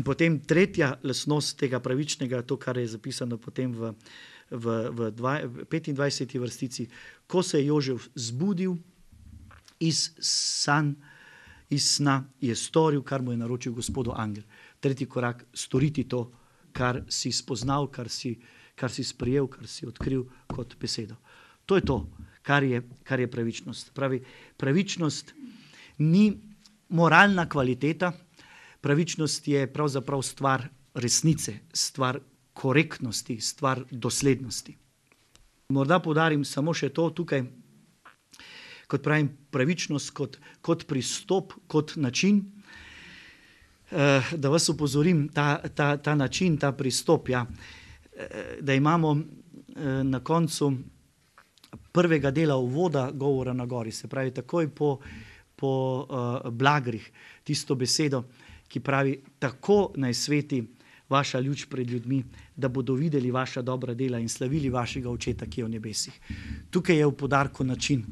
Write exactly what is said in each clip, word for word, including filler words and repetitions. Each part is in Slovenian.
In potem tretja lastnost tega pravičnega, to, kar je zapisano potem v, v, v dva, petindvajseti vrstici, ko se je Jožef zbudil iz sanj, iz sna, je storil, kar mu je naročil Gospodov angel. Tretji korak, storiti to, kar si spoznal, kar si, kar si sprejel, kar si odkril kot besedo. To je to, kar je, kar je pravičnost. Pravi, pravičnost ni moralna kvaliteta, pravičnost je pravzaprav stvar resnice, stvar korektnosti, stvar doslednosti. Morda poudarim samo še to tukaj, kot pravim, pravičnost kot, kot pristop, kot način, eh, da vas upozorim, ta, ta, ta način, ta pristop, ja, eh, da imamo eh, na koncu prvega dela uvoda govora na gori, se pravi takoj po, po uh, blagrih, tisto besedo, ki pravi, tako naj sveti vaša luč pred ljudmi, da bodo videli vaša dobra dela in slavili vašega očeta, ki je v nebesih. Tukaj je v poudarku način.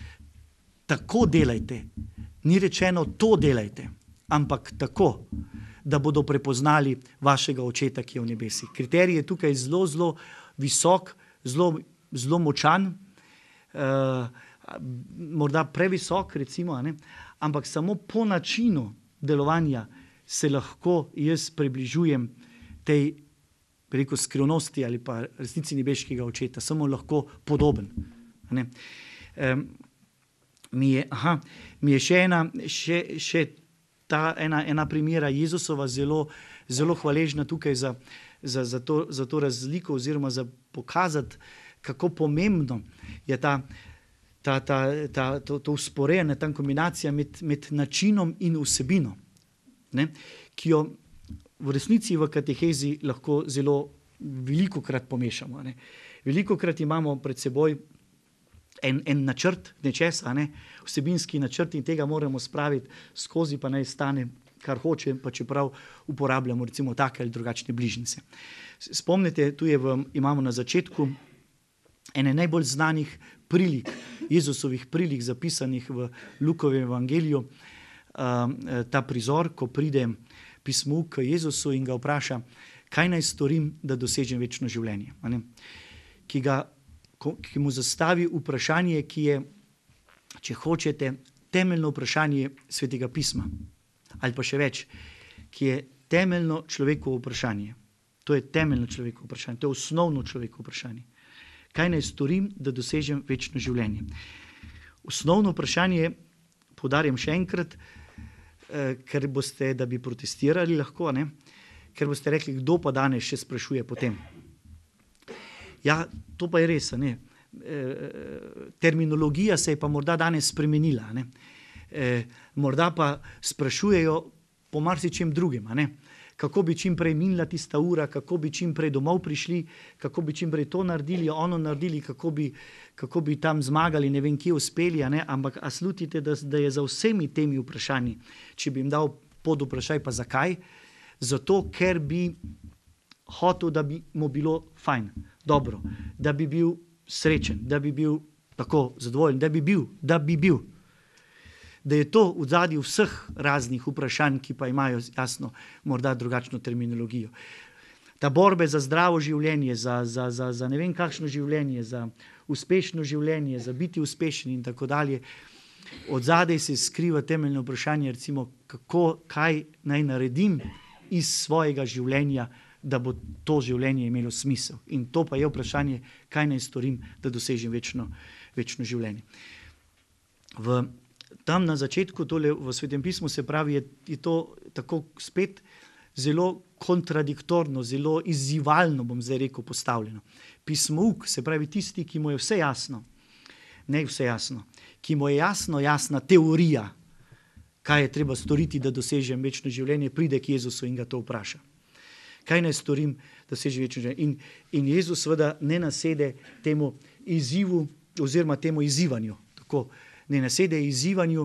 Tako delajte, ni rečeno to delajte, ampak tako, da bodo prepoznali vašega očeta, ki je v nebesih. Kriterij je tukaj zelo, zelo visok, zelo, zelo močan, Uh, morda previsok, recimo, ne? Ampak samo po načinu delovanja se lahko jaz približujem tej, rekel, skrivnosti ali pa resnici nebeškega očeta, samo lahko podoben. Ne? Um, mi, je, aha, mi je še ena, še, še ta ena, ena primera Jezusova zelo, zelo hvaležna tukaj za, za, za, to, za to razliko oziroma za pokazati, kako pomembno je ta, ta, ta, ta, to, to usporejanje, ta kombinacija med, med načinom in vsebino, ne, ki jo v resnici v katehezi lahko zelo velikokrat pomešamo. Ne. Velikokrat imamo pred seboj en, en načrt nečesa, ne, vsebinski načrt in tega moramo spraviti skozi, pa naj stane, kar hoče, pa čeprav uporabljamo recimo take ali drugačne bližnjice. Spomnite, tu je v, imamo na začetku ene najbolj znanih prilik, Jezusovih prilik, zapisanih v Lukovem evangeliju, ta prizor, ko pride pismouk k Jezusu in ga vpraša, kaj naj storim, da dosežem večno življenje. Ki, ga, ki mu zastavi vprašanje, ki je, če hočete, temeljno vprašanje Svetega pisma. Ali pa še več, ki je temeljno človekovo vprašanje. To je temeljno človekovo vprašanje, to je osnovno človekovo vprašanje. Kaj naj storim, da dosežem večno življenje? Osnovno vprašanje, poudarjam še enkrat, eh, ker boste, da bi protestirali lahko, ne? Ker boste rekli, kdo pa danes še sprašuje potem. Ja, to pa je res, ne? Eh, terminologija se je pa morda danes spremenila, ne? Eh, morda pa sprašujejo po marsičem drugem, ne? Kako bi čim prej minila tista ura, kako bi čim prej domov prišli, kako bi čim prej to naredili, ono naredili, kako bi, kako bi tam zmagali, ne vem, kje uspeli, ne? Ampak a slutite, da, da je za vsemi temi vprašanji, če bi jim dal pod vprašaj, pa zakaj? Zato, ker bi hotel, da bi mu bilo fajn, dobro, da bi bil srečen, da bi bil tako zadovoljen, da bi bil, da bi bil. Da je to v zadju vseh raznih vprašanj, ki pa imajo jasno morda drugačno terminologijo. Ta borbe za zdravo življenje, za, za, za, za ne vem kakšno življenje, za uspešno življenje, za biti uspešen in tako dalje, od zadaj se skriva temeljno vprašanje, recimo, kako, kaj naj naredim iz svojega življenja, da bo to življenje imelo smisel. In to pa je vprašanje, kaj naj storim, da dosežem večno, večno življenje. V Tam na začetku, tole v Svetem pismu, se pravi, je, je to tako spet zelo kontradiktorno, zelo izzivalno, bom zdaj rekel, postavljeno. Pismouk, se pravi tisti, ki mu je vse jasno, ne vse jasno, ki mu je jasno, jasna teorija, kaj je treba storiti, da dosežem večno življenje, pride k Jezusu in ga to vpraša. Kaj naj storim, da dosežem večno življenje? In, in Jezus seveda ne nasede temu izzivu oziroma temu izzivanju, tako ne nasede izzivanju,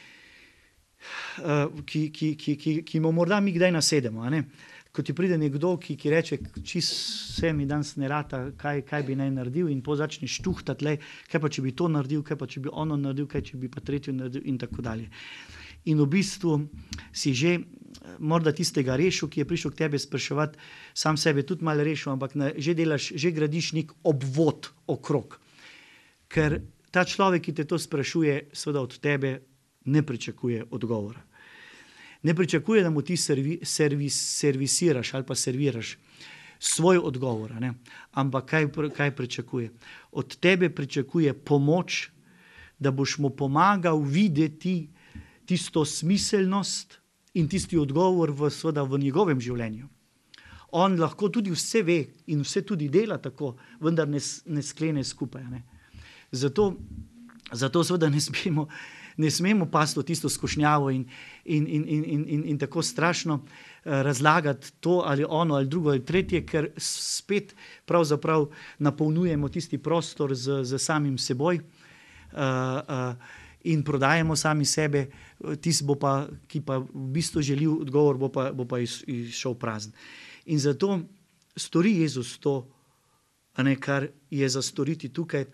ki, ki, ki, ki, ki mu morda mi kdaj nasedemo. A ne? Ko ti pride nekdo, ki, ki reče, čist vse mi danes ne rata, kaj, kaj bi naj naredil in po začne štuhtati, lej, kaj pa če bi to naredil, kaj pa če bi ono naredil, kaj če bi pa tretjo naredil in tako dalje. in v bistvu si že morda tistega rešil, ki je prišel k tebi spraševati, sam sebe tudi malo rešil, ampak ne, že delaš, že gradiš nek obvod okrog. Ker ta človek, ki te to sprašuje, seveda od tebe ne pričakuje odgovora. Ne pričakuje, da mu ti servi, servis, servisiraš ali pa serviraš svoj odgovor, ne? Ampak kaj, kaj pričakuje? Od tebe pričakuje pomoč, da boš mu pomagal videti tisto smiselnost in tisti odgovor v, seveda, v njegovem življenju. On lahko tudi vse ve in vse tudi dela tako, vendar ne, ne sklene skupaj. Ne? Zato, zato seveda ne smemo, ne smemo pasti v tisto skušnjavo in, in, in, in, in, in, in tako strašno uh, razlagati to ali ono ali drugo ali tretje, ker spet pravzaprav napolnjujemo tisti prostor z, z samim seboj uh, uh, in prodajemo sami sebe, tisti, bo pa, ki pa v bistvu želi odgovor, bo pa, bo pa izšel prazen. In zato stori Jezus to, a ne, kar je za storiti tukaj,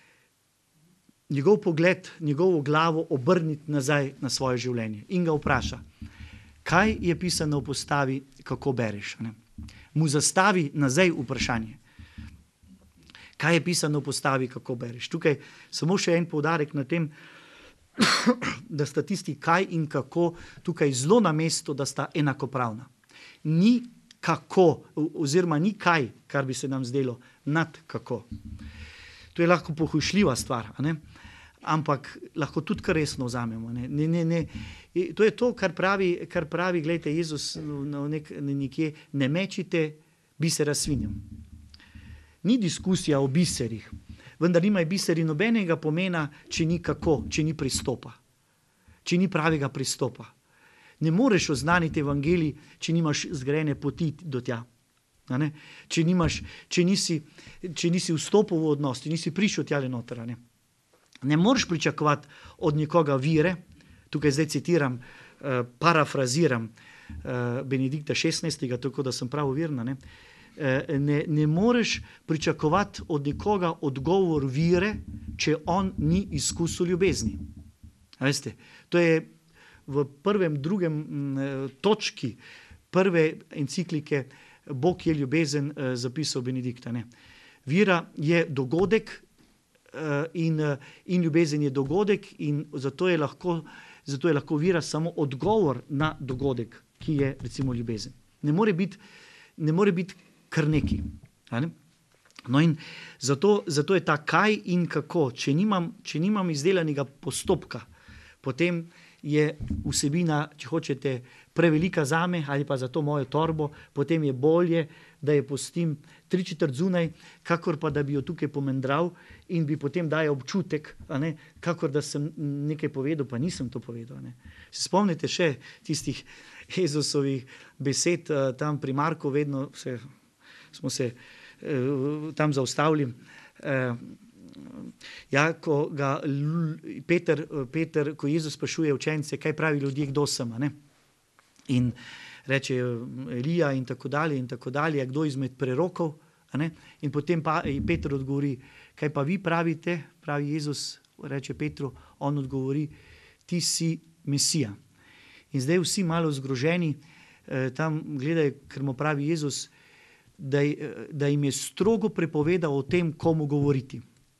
njegov pogled, njegovo glavo obrniti nazaj na svoje življenje in ga vpraša, kaj je pisano v postavi, kako bereš. Ne? Mu zastavi nazaj vprašanje. Kaj je pisano v postavi, kako bereš. Tukaj samo še en poudarek na tem, da sta tisti kaj in kako tukaj zelo na mestu, da sta enakopravna. Ni kako, oziroma ni kaj, kar bi se nam zdelo, nad kako. To je lahko pohujšljiva stvar, a ne? Ampak lahko tudi kar resno vzamemo. Ne? Ne, ne, ne. To je to, kar pravi, kar pravi, gledajte, Jezus nek, nekje, ne mečite bisera svinjem. Ni diskusija o biserih, vendar nimajo biseri nobenega pomena, če ni kako, če ni pristopa, če ni pravega pristopa. Ne moreš oznaniti evangelij, če nimaš zgrajene poti do tja. Ne? Če, nimaš, če, nisi, če nisi vstopil v odnos, če nisi prišel tjale noter. Ne? Ne moreš pričakovati od nekoga vire, tukaj zdaj citiram, eh, parafraziram eh, Benedikta šestnajstega, tako da sem prav verna, ne? Eh, ne, ne moreš pričakovati od nekoga odgovor vire, če on ni izkusil ljubezni. Veste, to je v prvem, drugem m, točki prve enciklike Bog je ljubezen, eh, zapisal Benedikta. Ne? Vira je dogodek eh, in, in ljubezen je dogodek in zato je, lahko, zato je lahko vira samo odgovor na dogodek, ki je recimo ljubezen. Ne more biti, ne more biti kar neki. No in zato, zato je ta kaj in kako. Če nimam, če nimam izdelanega postopka, potem je vsebina, če hočete, prevelika zame ali pa za to mojo torbo, potem je bolje, da je pustim tri četrt zunaj, kakor pa da bi jo tukaj pomendral in bi potem dajal občutek, a ne, kakor da sem nekaj povedal, pa nisem to povedal. A ne. Se spomnite še tistih Jezusovih besed, tam pri Marku vedno se smo se uh, tam zaustavili. Uh, ja, ko ga Peter, Peter, ko Jezus sprašuje učence, kaj pravi ljudje, kdo sem, ne? In reče Elija in tako dalje in tako dalje, kdo izmed prerokov, a ne? In potem pa Peter odgovori, kaj pa vi pravite, pravi Jezus, reče Petru, on odgovori, ti si Mesija. In zdaj vsi malo zgroženi, eh, tam gledajo, ker mu pravi Jezus, Da, da jim je strogo prepovedal o tem, komu govoriti.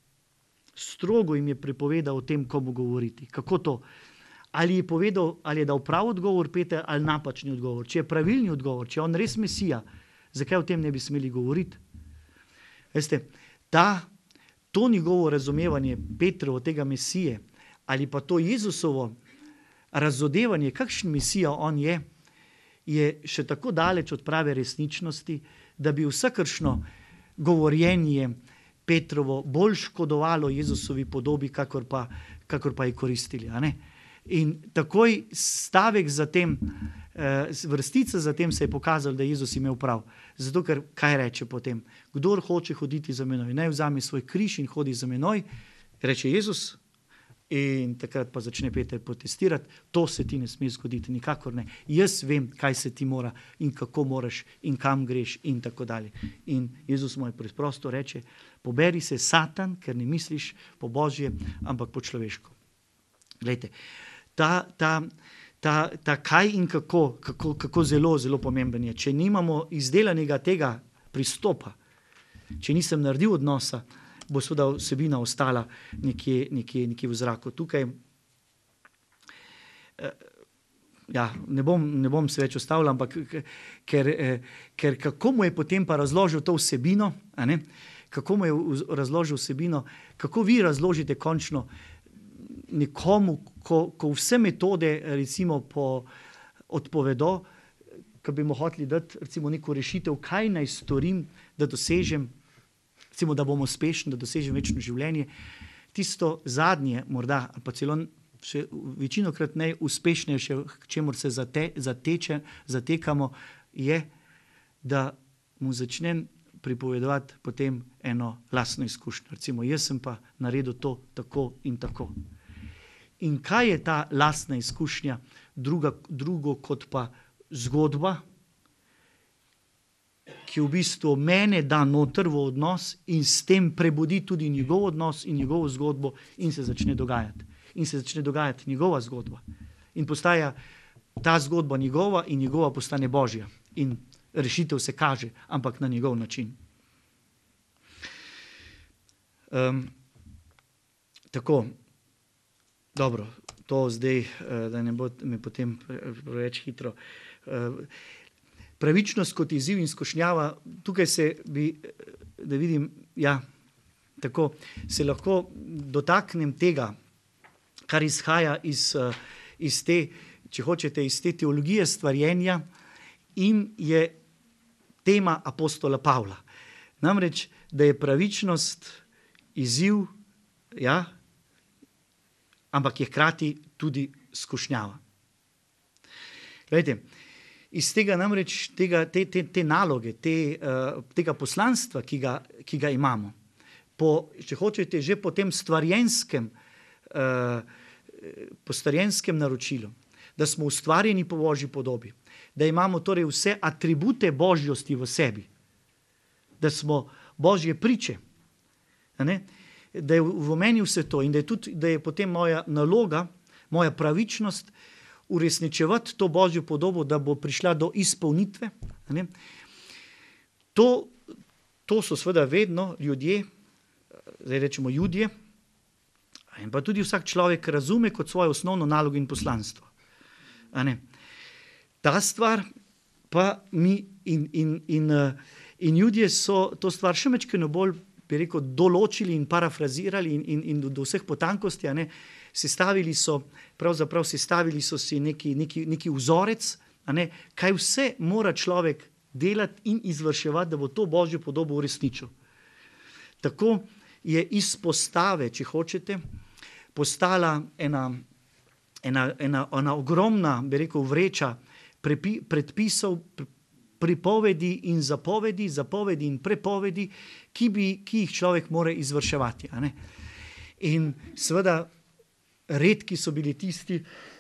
Strogo jim je prepovedal o tem, komu govoriti. Kako to? Ali je povedal, ali je dal prav odgovor Peter, ali napačni odgovor. Če je pravilni odgovor, če je on res Mesija, zakaj o tem ne bi smeli govoriti? Veste, ta, to njegovo razumevanje Petrovo, tega Mesije, ali pa to Jezusovo razodevanje, kakšen Mesija on je, je še tako daleč od prave resničnosti, da bi vsakršno govorjenje Petrovo bolj škodovalo Jezusovi podobi, kakor pa, kakor pa je koristili. A ne? In takoj stavek za tem, eh, vrstica za tem se je pokazal, da je Jezus imel prav. Zato, ker kaj reče potem? Kdor hoče hoditi za menoj, naj vzame svoj križ in hodi za menoj, reče Jezus. In takrat pa začne Peter protestirati, to se ti ne sme zgoditi, nikakor ne. Jaz vem, kaj se ti mora in kako moraš in kam greš in tako dalje. In Jezus mu je preprosto reče, poberi se Satan, ker ne misliš po Božje, ampak po človeško. Glejte, ta, ta, ta, ta kaj in kako, kako, kako zelo, zelo pomemben je. Če nimamo izdelanega tega pristopa, če nisem naredil odnosa, bo seveda vsebina ostala nekje, nekje, nekje v zraku. Tukaj ja, ne bom, ne bom se več ustavljal, ampak ker, ker kako mu je potem pa razložil to vsebino, a ne? Kako mu je razložil vsebino, kako vi razložite končno nekomu, ko, ko vse metode recimo po, odpovedo, ko bi mu hoteli dati recimo neko rešitev, kaj naj storim, da dosežem, recimo, da bom uspešen, da dosežem večno življenje. Tisto zadnje morda, ali pa celo še večinokrat najuspešnejše, k čemur se zate, zateče, zatekamo, je, da mu začnem pripovedovati potem eno lastno izkušnjo. Recimo, jaz sem pa naredil to tako in tako. In kaj je ta lastna izkušnja druga, drugo kot pa zgodba, ki v bistvu mene da noter v odnos in s tem prebudi tudi njegov odnos in njegovo zgodbo in se začne dogajati. In se začne dogajati njegova zgodba. In postaja ta zgodba njegova in njegova postane Božja. In rešitev se kaže, ampak na njegov način. Um, tako, dobro, to zdaj, da ne bo me potem preveč hitro. Uh, pravičnost kot izziv in skušnjava, tukaj se bi, da vidim, ja, tako, se lahko dotaknem tega, kar izhaja iz, iz te, če hočete, iz te teologije stvarjenja in je tema apostola Pavla. Namreč, da je pravičnost izziv, ja, ampak je hkrati tudi skušnjava. Glejte, iz tega namreč, tega, te, te, te naloge, te, uh, tega poslanstva, ki ga, ki ga imamo, po, če hočete, že po tem stvarjenskem, uh, po stvarjenskem naročilu, da smo ustvarjeni po Božji podobi, da imamo torej vse atribute božjosti v sebi, da smo Božje priče, ne? Da je v meni vse to in da je, tudi, da je potem moja naloga, moja pravičnost uresničevati to Božjo podobo, da bo prišla do izpolnitve. Ne? To, to so seveda vedno ljudje, zdaj rečemo Judje, in pa tudi vsak človek razume kot svojo osnovno nalogo in poslanstvo. A ne? Ta stvar pa mi in, in, in, in Judje so to stvar še mečkeno bolj, bi rekel, določili in parafrazirali in, in, in do vseh potankosti, a ne, sestavili so, pravzaprav sestavili so si neki, neki, neki vzorec, a ne, kaj vse mora človek delati in izvrševati, da bo to Božjo podobo uresničil. Tako je iz postave, če hočete, postala ena, ena, ena, ena ogromna, bi rekel, vreča prepi, predpisov, pripovedi in zapovedi, zapovedi in prepovedi, ki, bi, ki jih človek mora izvrševati. A ne? In seveda redki so bili tisti,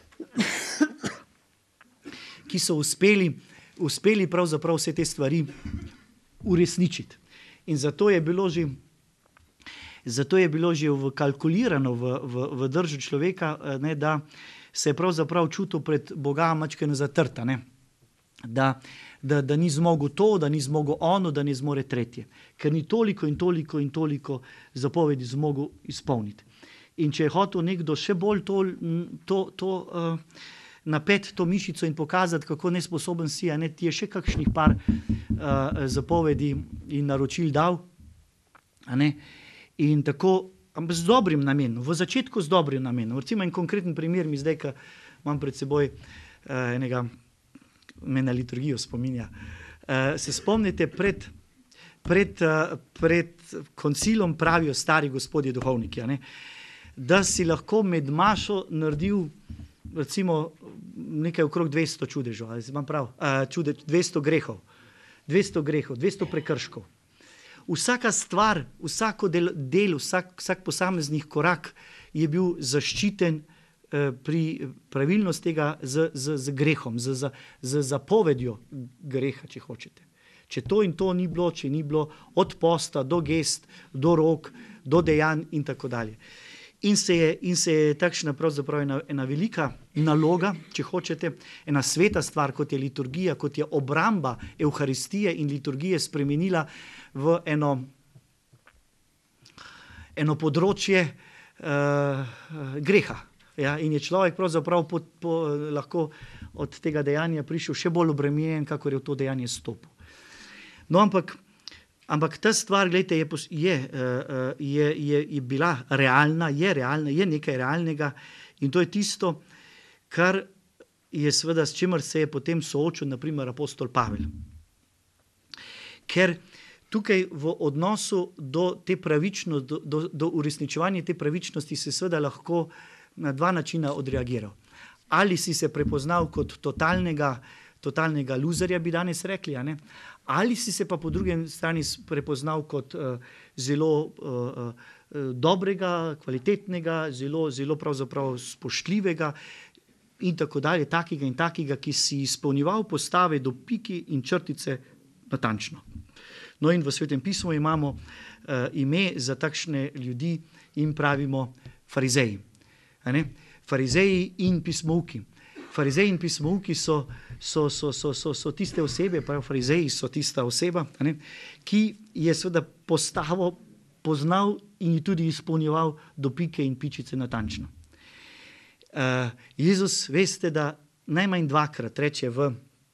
ki so uspeli, uspeli pravzaprav vse te stvari uresničiti. In zato je bilo že, zato je bilo že vkalkulirano v, v, v držu človeka, ne, da se je pravzaprav čutil pred Boga mačkeno zatrta, ne? Da, da, da ni zmogel to, da ni zmogel ono, da ni zmore tretje, ker ni toliko in toliko in toliko zapovedi zmogel izpolniti. In če je hotel nekdo še bolj to, to, to uh, napet to mišico in pokazati, kako nesposoben si, a ne, ti je še kakšnih par uh, zapovedi in naročil dal, a ne, in tako, z dobrim namenom, v začetku z dobrim namenom. Recimo en konkreten primer mi zdaj, ko imam pred seboj uh, enega, me na liturgijo spominja. Uh, se spomnite, pred, pred, uh, pred koncilom pravijo stari gospodje duhovniki, a ne, da si lahko med mašo naredil recimo nekaj okrog dvesto čudežov, ali imam prav, uh, čude, dvesto grehov, dvesto grehov, dvesto prekrškov. Vsaka stvar, vsako del, del vsak, vsak posameznih korak je bil zaščiten pri pravilnost tega z, z, z grehom, z, z, z zapovedjo greha, če hočete. Če to in to ni bilo, če ni bilo od posta do gest, do rok, do dejanj in tako dalje. In se je, in se je takšna pravzaprav ena, ena velika naloga, če hočete, ena sveta stvar, kot je liturgija, kot je obramba Evharistije in liturgije spremenila v eno, eno področje uh, greha. Ja, in je človek pravzaprav po, po, lahko od tega dejanja prišel še bolj obremenjen, kakor je v to dejanje stopil. No, ampak, ampak ta stvar, gledajte, je, je, je, je, je bila realna, je realna, je nekaj realnega in to je tisto, kar je seveda, s čimer se je potem soočil, naprimer, apostol Pavel. Ker tukaj v odnosu do te pravičnosti, do, do, do uresničevanja te pravičnosti se seveda lahko na dva načina odreagiral. Ali si se prepoznal kot totalnega, totalnega luzerja, bi danes rekli, a ne? Ali si se pa po drugi strani prepoznal kot uh, zelo uh, uh, dobrega, kvalitetnega, zelo, zelo pravzaprav spoštljivega in tako dalje, takega in takega, ki si izpolnjeval postave do piki in črtice natančno. No in v Svetem pismu imamo uh, ime za takšne ljudi in pravimo farizeji. Farizeji in pismouki. Farizeji in pismouki so, so, so, so, so, so tiste osebe, prav farizeji so tista oseba, ne, ki je seveda postavo poznal in ji tudi izpolnjeval do pike in pičice natančno. Uh, Jezus, veste, da najmanj dvakrat reče v, uh,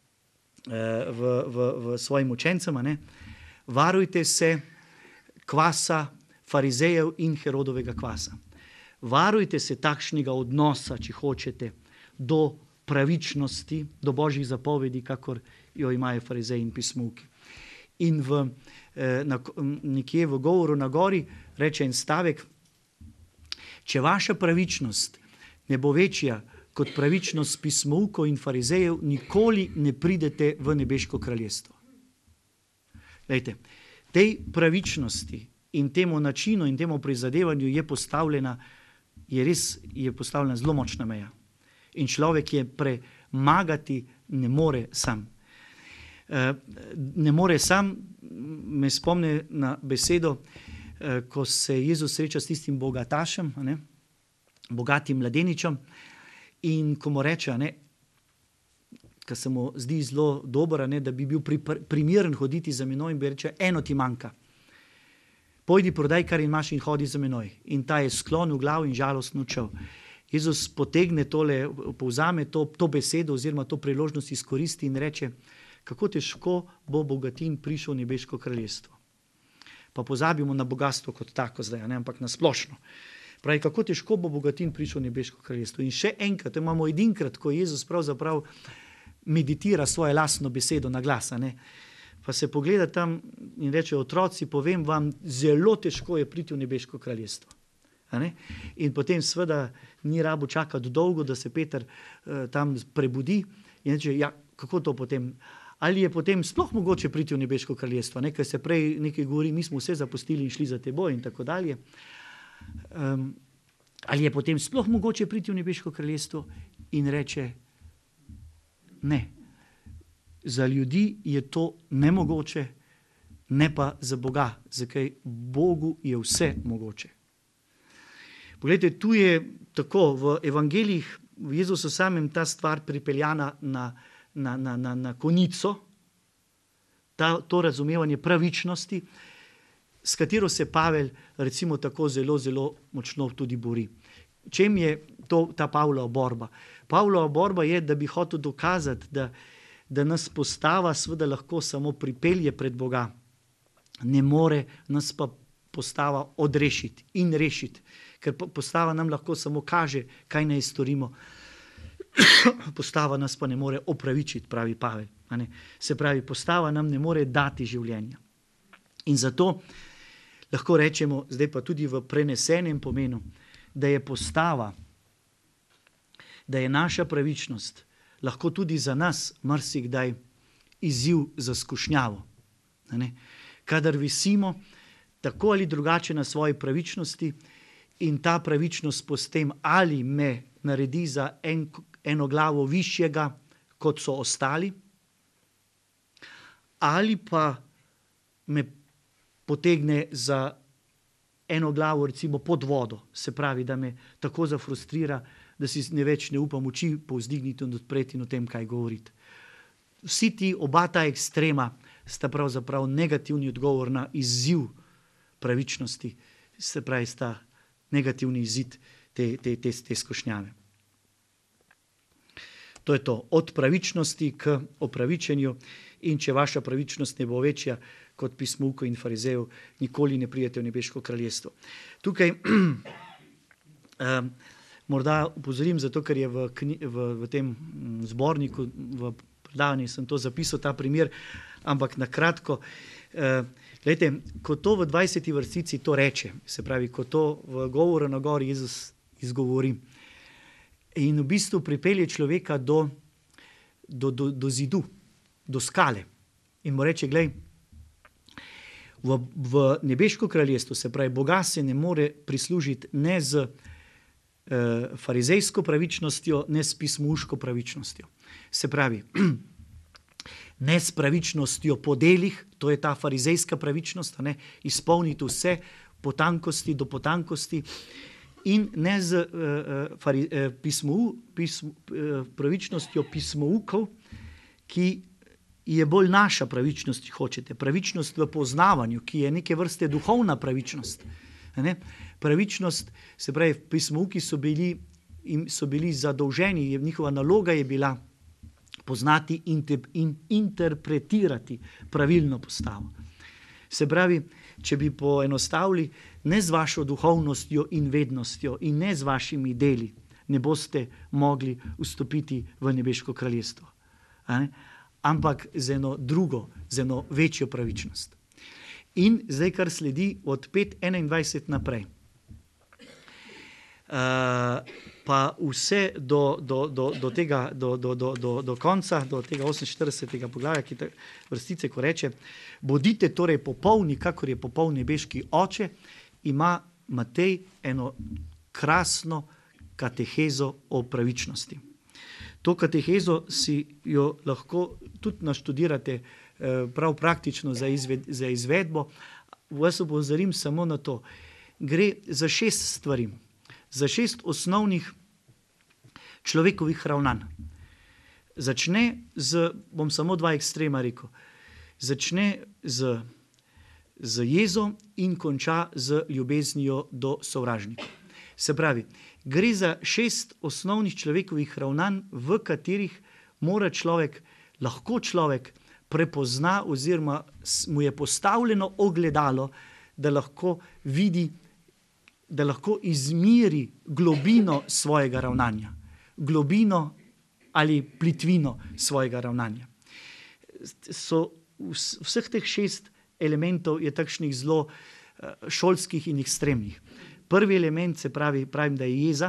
v, v, v svojim učencem, ne, varujte se kvasa farizejev in Herodovega kvasa. Varujte se takšnega odnosa, če hočete, do pravičnosti, do božjih zapovedi, kakor jo imajo farizeji in pismouki. In v, eh, na, nekje v govoru na gori reče en stavek, če vaša pravičnost ne bo večja kot pravičnost pismoukov in farizejev, nikoli ne pridete v nebeško kraljestvo. Glejte, tej pravičnosti in temu načinu in temu prizadevanju je postavljena je res je postavljena zelo močna meja. In človek je premagati ne more sam. E, ne more sam, me spomne na besedo, e, ko se Jezus sreča s tistim bogatašem, ne, bogatim mladeničem in ko mu reče, ne, kar se mu zdi zelo dober, ne, da bi bil pri, primeren hoditi za menoj in bi reče, eno ti manjka. Pojdi, prodaj, kar imaš in hodi za menoj. In ta je sklonil glav in žalostno odšel. Jezus potegne tole, povzame to, to besedo oziroma to priložnost izkoristi in reče, kako težko bo bogatin prišel v nebeško kraljestvo. Pa pozabimo na bogatstvo kot tako zdaj, ne, ampak na splošno. Pravi, kako težko bo bogatin prišel v nebeško kraljestvo. In še enkrat, to imamo edinkrat, ko Jezus pravzaprav meditira svojo lastno besedo na glas, ne. Pa se pogleda tam in reče, otroci, povem vam, zelo težko je priti v nebeško kraljestvo. A ne? In potem seveda ni rabo čakati dolgo, da se Peter uh, tam prebudi in reče, ja, kako to potem? Ali je potem sploh mogoče priti v nebeško kraljestvo? Ne? Ker se prej nekaj govori, mi smo vse zapustili in šli za teboj in tako dalje. Um, ali je potem sploh mogoče priti v nebeško kraljestvo? In reče, ne. Za ljudi je to nemogoče, ne pa za Boga, zakaj Bogu je vse mogoče. Poglejte, tu je tako v evangelijih, v Jezusu samem ta stvar pripeljana na, na, na, na, na konico, ta, to razumevanje pravičnosti, s katero se Pavel recimo tako zelo, zelo močno tudi bori. Čem je to, ta Pavlova borba? Pavlova borba je, da bi hotel dokazati, da da nas postava seveda lahko samo pripelje pred Boga, ne more nas pa postava odrešiti in rešiti, ker postava nam lahko samo kaže, kaj naj storimo. Postava nas pa ne more opravičiti, pravi Pavel. A ne? Se pravi, postava nam ne more dati življenja. In zato lahko rečemo, zdaj pa tudi v prenesenem pomenu, da je postava, da je naša pravičnost lahko tudi za nas marsikdaj izziv za skušnjavo. Kadar visimo tako ali drugače na svoji pravičnosti in ta pravičnost postem ali me naredi za en, eno glavo višjega, kot so ostali, ali pa me potegne za eno glavo recimo pod vodo, se pravi, da me tako zafrustrira, da si ne več ne upam oči povzdigniti in odpreti in o tem, kaj govoriti. Vsi ti, oba ta ekstrema, sta pravzaprav negativni odgovor na izziv pravičnosti, se pravi, sta negativni izid te, te, te, te skušnjave. To je to, od pravičnosti k opravičenju, in če vaša pravičnost ne bo večja kot pismoukov in farizejev, nikoli ne pridete v nebeško kraljestvo. Tukaj um, morda upozorim, zato ker je v, v, v tem zborniku, v predavanju sem to zapisal, ta primer, ampak na kratko, uh, glejte, ko to v dvajseti vrstici to reče, se pravi, ko to v govoru na gori Jezus izgovori, in v bistvu pripelje človeka do, do, do, do zidu, do skale. In mu reče, glej, v, v nebeško kraljestvo, se pravi, Boga se ne more prislužiti ne z eh, farizejsko pravičnostjo, ne s pismouško pravičnostjo. Se pravi, ne s pravičnostjo po delih, to je ta farizejska pravičnost, ne, izpolniti vse potankosti do potankosti, in ne z uh, fari, uh, pismou, pism, uh, pravičnostjo pismoukov, ki je bolj naša pravičnost, če hočete. Pravičnost v poznavanju, ki je neke vrste duhovna pravičnost. Ne? Pravičnost, se pravi, pismouki so bili, so bili zadolženi, njihova naloga je bila poznati in, te, in interpretirati pravilno postavo. Se pravi, če bi poenostavili, ne z vašo duhovnostjo in vednostjo in ne z vašimi deli, ne boste mogli vstopiti v nebeško kraljestvo. Ampak z eno drugo, z eno večjo pravičnost. In zdaj, kar sledi od pet enaindvajset naprej. Uh, pa vse do, do, do, do tega, do, do, do, do, do konca, do tega oseminštiridesetega poglavja, ki te vrstice, ko reče, bodite torej popolni, kakor je popoln nebeški oče, ima Matej eno krasno katehezo o pravičnosti. To katehezo si jo lahko tudi naštudirate eh, prav praktično za, izved, za izvedbo. Vas opozorim samo na to. Gre za šest stvari. Za šest osnovnih človekovih ravnanj. Začne z, bom samo dva ekstrema rekel, začne z, z jezo in konča z ljubeznijo do sovražnikov. Se pravi, gre za šest osnovnih človekovih ravnanj, v katerih mora človek, lahko človek prepozna oziroma mu je postavljeno ogledalo, da lahko vidi, da lahko izmiri globino svojega ravnanja, globino ali plitvino svojega ravnanja. So vseh teh šest elementov je takšnih zelo šolskih in ekstremnih. Prvi element, se pravi, pravim, da je jeza,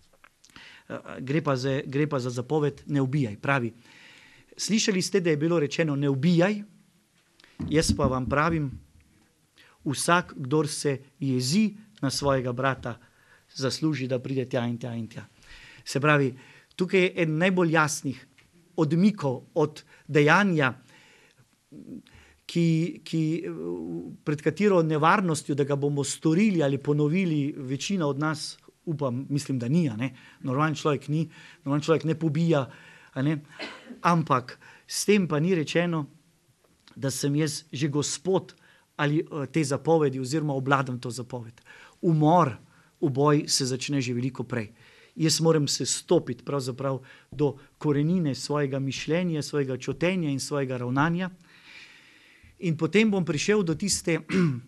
gre pa za, gre pa za zapoved ne ubijaj. Pravi, slišali ste, da je bilo rečeno ne ubijaj, jaz pa vam pravim, vsak, kdor se jezi na svojega brata, zasluži, da pride tja in tja in tja. Se pravi, tukaj je en najbolj jasnih odmikov od dejanja, ki, ki, pred katero nevarnostjo, da ga bomo storili ali ponovili, večina od nas, upam, mislim, da ni, ne? Normalen človek ni, normalen človek ne pobija, ne? Ampak s tem pa ni rečeno, da sem jaz že gospod ali te zapovedi oziroma obladam to zapoved. Umor, uboj se začne že veliko prej. Jaz moram se stopiti pravzaprav do korenine svojega mišljenja, svojega čutenja in svojega ravnanja. In potem bom prišel do tiste,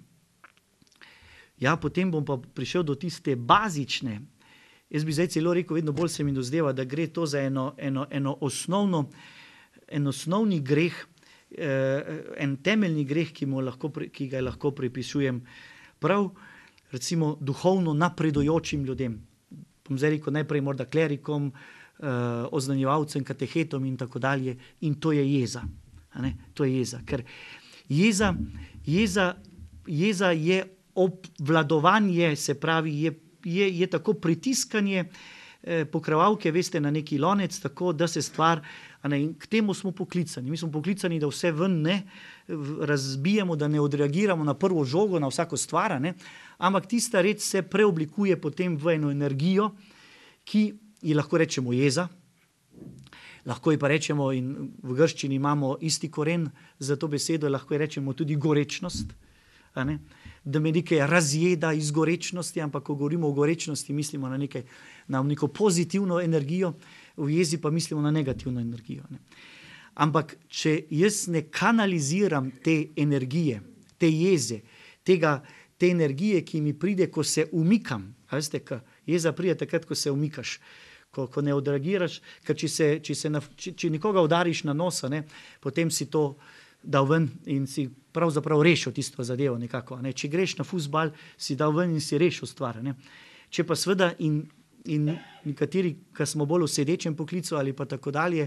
ja, potem bom pa prišel do tiste bazične, jaz bi zdaj celo rekel, vedno bolj se mi dozdeva, da gre to za eno, eno, eno osnovno, en osnovni greh, eh, en temeljni greh, ki, mu lahko, ki ga lahko pripisujem prav, recimo duhovno napredujočim ljudem. Bom zdaj rekel najprej morda klerikom, eh, oznanjevalcem, katehetom in tako dalje, in to je jeza. A ne? To je jeza, ker jeza, jeza, jeza je obvladovanje, se pravi, je, je, je tako pritiskanje eh, pokrivalke, veste, na neki lonec, tako da se stvar A ne, in k temu smo poklicani. Mi smo poklicani, da vse ven ne razbijemo, da ne odreagiramo na prvo žogo, na vsako stvar, a ne, ampak tista reč se preoblikuje potem v eno energijo, ki ji lahko rečemo jeza, lahko ji pa rečemo, in v grščini imamo isti koren za to besedo, lahko ji rečemo tudi gorečnost, a ne, da me nekaj razjeda iz gorečnosti, ampak ko govorimo o gorečnosti, mislimo na, nekaj, na neko pozitivno energijo, v jezi pa mislimo na negativno energijo. Ne. Ampak če jaz ne kanaliziram te energije, te jeze, tega, te energije, ki mi pride, ko se umikam, a veste, ka jeza pride takrat, ko se umikaš, ko, ko ne odreagiraš, ker če, se, če, se na, če, če nikoga udariš na nos, ne, potem si to dal ven in si pravzaprav rešil tisto zadevo nekako. Ne. Če greš na fuzbal, si dal ven in si rešil stvar. Ne. Če pa seveda in, in nekateri, ki smo bolj v sedečem poklicu ali pa tako dalje,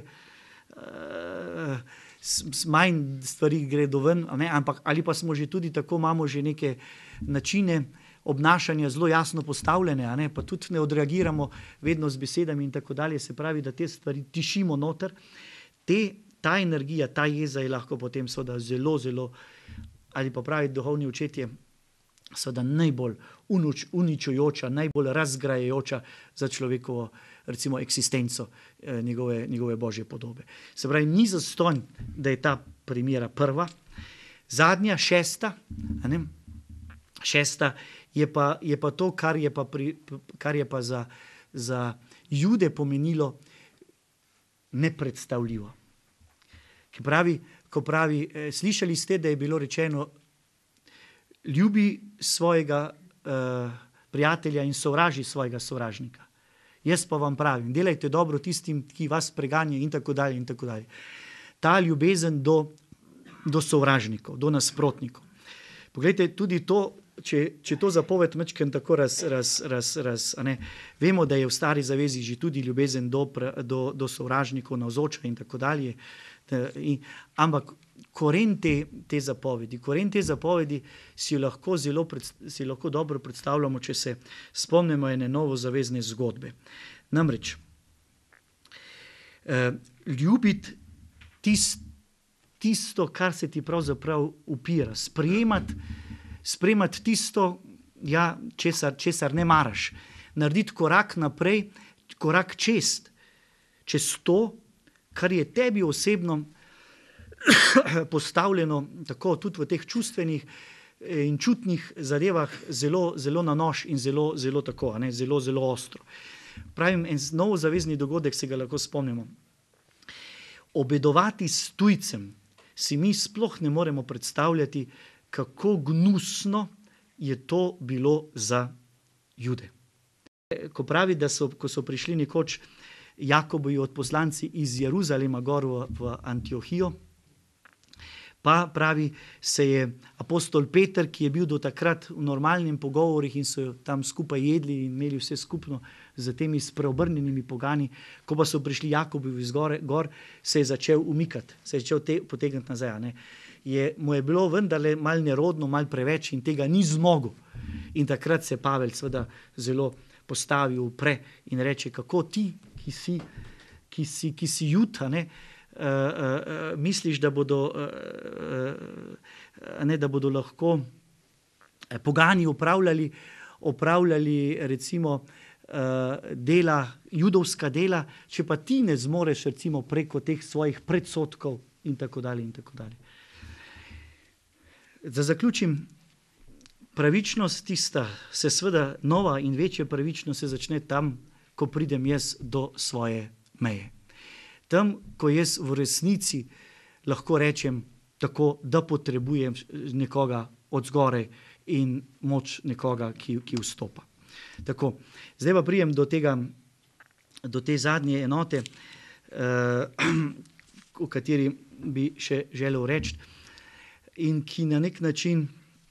uh, manj stvari gredo ven, ne, ampak ali pa smo že tudi tako, imamo že neke načine obnašanja zelo jasno postavljene, a ne, pa tudi ne odreagiramo vedno z besedami in tako dalje, se pravi, da te stvari tišimo noter. Te, ta energija, ta jeza je lahko potem seveda zelo, zelo, ali pa pravi duhovni očetje, seveda najbolj unuč, uničujoča, najbolj razgrajajoča za človekovo, recimo, eksistenco eh, njegove, njegove božje podobe. Se pravi, ni zastonj, da je ta primera prva. Zadnja, šesta, a ne, šesta je pa, je pa to, kar je pa, pri, kar je pa za, za Jude pomenilo nepredstavljivo. Ki pravi, ko pravi, eh, slišali ste, da je bilo rečeno, ljubi svojega eh, prijatelja in sovraži svojega sovražnika. Jaz pa vam pravim, delajte dobro tistim, ki vas preganja in tako dalje in tako dalje. Ta ljubezen do, do sovražnikov, do nasprotnikov. Poglejte, tudi to, če, če to zapoved mečken tako raz, raz, raz, raz, a ne, vemo, da je v stari zavezi že tudi ljubezen do, do, do sovražnikov navzoča in tako dalje. In, ampak koren te, te zapovedi, koren te zapovedi si lahko, zelo pred, si lahko dobro predstavljamo, če se spomnimo ene novozavezne zgodbe. Namreč, eh, ljubiti tist, tisto, kar se ti pravzaprav upira, sprejemati, sprejemati tisto, ja, česar, česar ne maraš, narediti korak naprej, korak čez, čez to, kar je tebi osebno postavljeno tako tudi v teh čustvenih in čutnih zadevah zelo, zelo na nož in zelo, zelo tako, ne, zelo, zelo ostro. Pravim, en novozavezni dogodek se ga lahko spomnimo. Obedovati s tujcem si mi sploh ne moremo predstavljati, kako gnusno je to bilo za Jude. Ko pravi, da so, ko so prišli nekoč Jakobovi odposlanci iz Jeruzalema gor v, v Antiohijo, pa pravi, se je apostol Peter, ki je bil do takrat v normalnem pogovorih in so tam skupaj jedli in imeli vse skupno z temi spreobrnjenimi pogani, ko pa so prišli Jakobovi iz gore, gor, se je začel umikati, se je začel te, potegniti nazaj. Ne. Je, mu je bilo vendarle mal nerodno, mal preveč in tega ni zmogel. In takrat se Pavel seveda zelo postavil pre in reče, kako ti, ki si, ki si, ki si Juda, ne, uh, uh, uh, misliš, da bodo, uh, uh, ne, da bodo lahko uh, pogani opravljali, opravljali recimo uh, dela, judovska dela, če pa ti ne zmoreš recimo preko teh svojih predsotkov in tako dalje in tako dalje. Da zaključim, pravičnost tista se seveda nova in večja pravičnost se začne tam, ko pridem jaz do svoje meje. Tam, ko jaz v resnici lahko rečem tako, da potrebujem nekoga od zgoraj in moč nekoga, ki, ki vstopa. Tako, zdaj pa prijem do tega, do te zadnje enote, uh, o kateri bi še želel reči in ki na nek način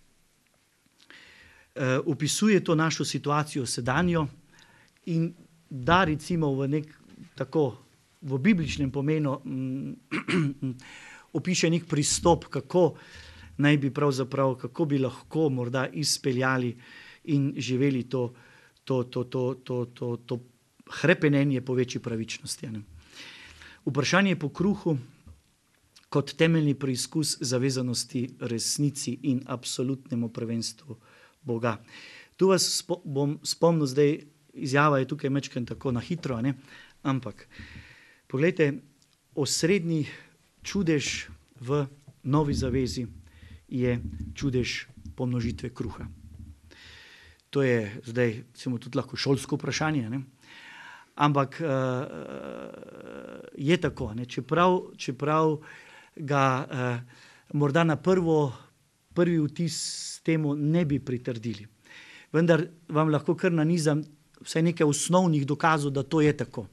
uh, opisuje to našo situacijo sedanjo in da recimo v nek tako v bibličnem pomenu mm, opiše nek pristop, kako naj bi pravzaprav, kako bi lahko morda izpeljali in živeli to, to, to, to, to, to, to hrepenenje po večji pravičnosti. Ne? Vprašanje po kruhu kot temeljni preizkus zavezanosti resnici in absolutnemu prvenstvu Boga. Tu vas spo, bom spomnil, zdaj izjava je tukaj mečken tako na hitro, ne? Ampak poglejte, osrednji čudež v novi zavezi je čudež pomnožitve kruha. To je zdaj recimo tudi lahko šolsko vprašanje, ne? Ampak uh, je tako, ne? Čeprav, čeprav ga uh, morda na prvo, prvi vtis temu ne bi pritrdili. Vendar vam lahko kar nanizam vsaj nekaj osnovnih dokazov, da to je tako.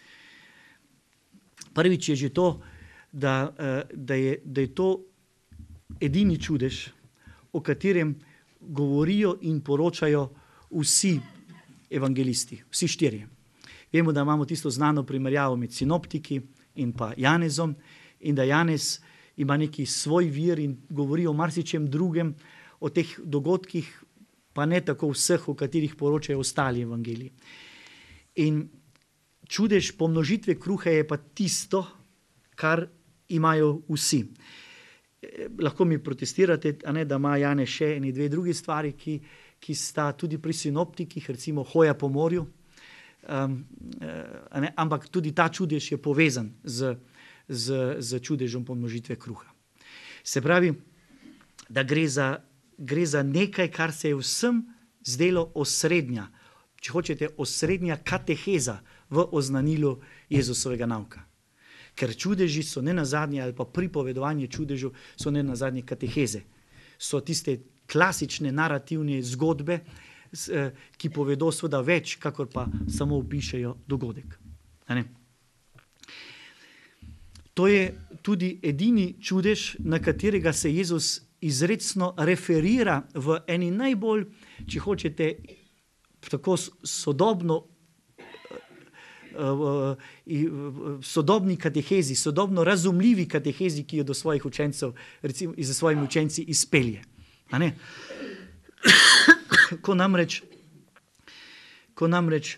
Prvič je že to, da, da, je, da je to edini čudež, o katerem govorijo in poročajo vsi evangelisti, vsi štirje. Vemo, da imamo tisto znano primerjavo med sinoptiki in pa Janezom in da Janez ima neki svoj vir in govori o marsičem drugem, o teh dogodkih, pa ne tako vseh, o katerih poročajo ostali evangeliji. In čudež pomnožitve kruha je pa tisto, kar imajo vsi. Lahko mi protestirate, a ne, da ima Janez še eni dve drugi stvari, ki, ki sta tudi pri sinoptikih, recimo hoja po morju, um, a ne, ampak tudi ta čudež je povezan z, z, z čudežom pomnožitve kruha. Se pravi, da gre za, gre za nekaj, kar se je vsem zdelo osrednja, če hočete, osrednja kateheza v oznanilu Jezusovega nauka. Ker čudeži so ne nazadnje, ali pa pripovedovanje čudežu so ne nazadnje kateheze. So tiste klasične narativne zgodbe, ki povedo seveda več, kakor pa samo opišejo dogodek. A ne? To je tudi edini čudež, na katerega se Jezus izrecno referira v eni najbolj, če hočete, tako sodobno v sodobni katehezi, sodobno razumljivi katehezi, ki jo do svojih učencev, recimo za svojimi učenci izpelje. A ne? Ko namreč, ko namreč,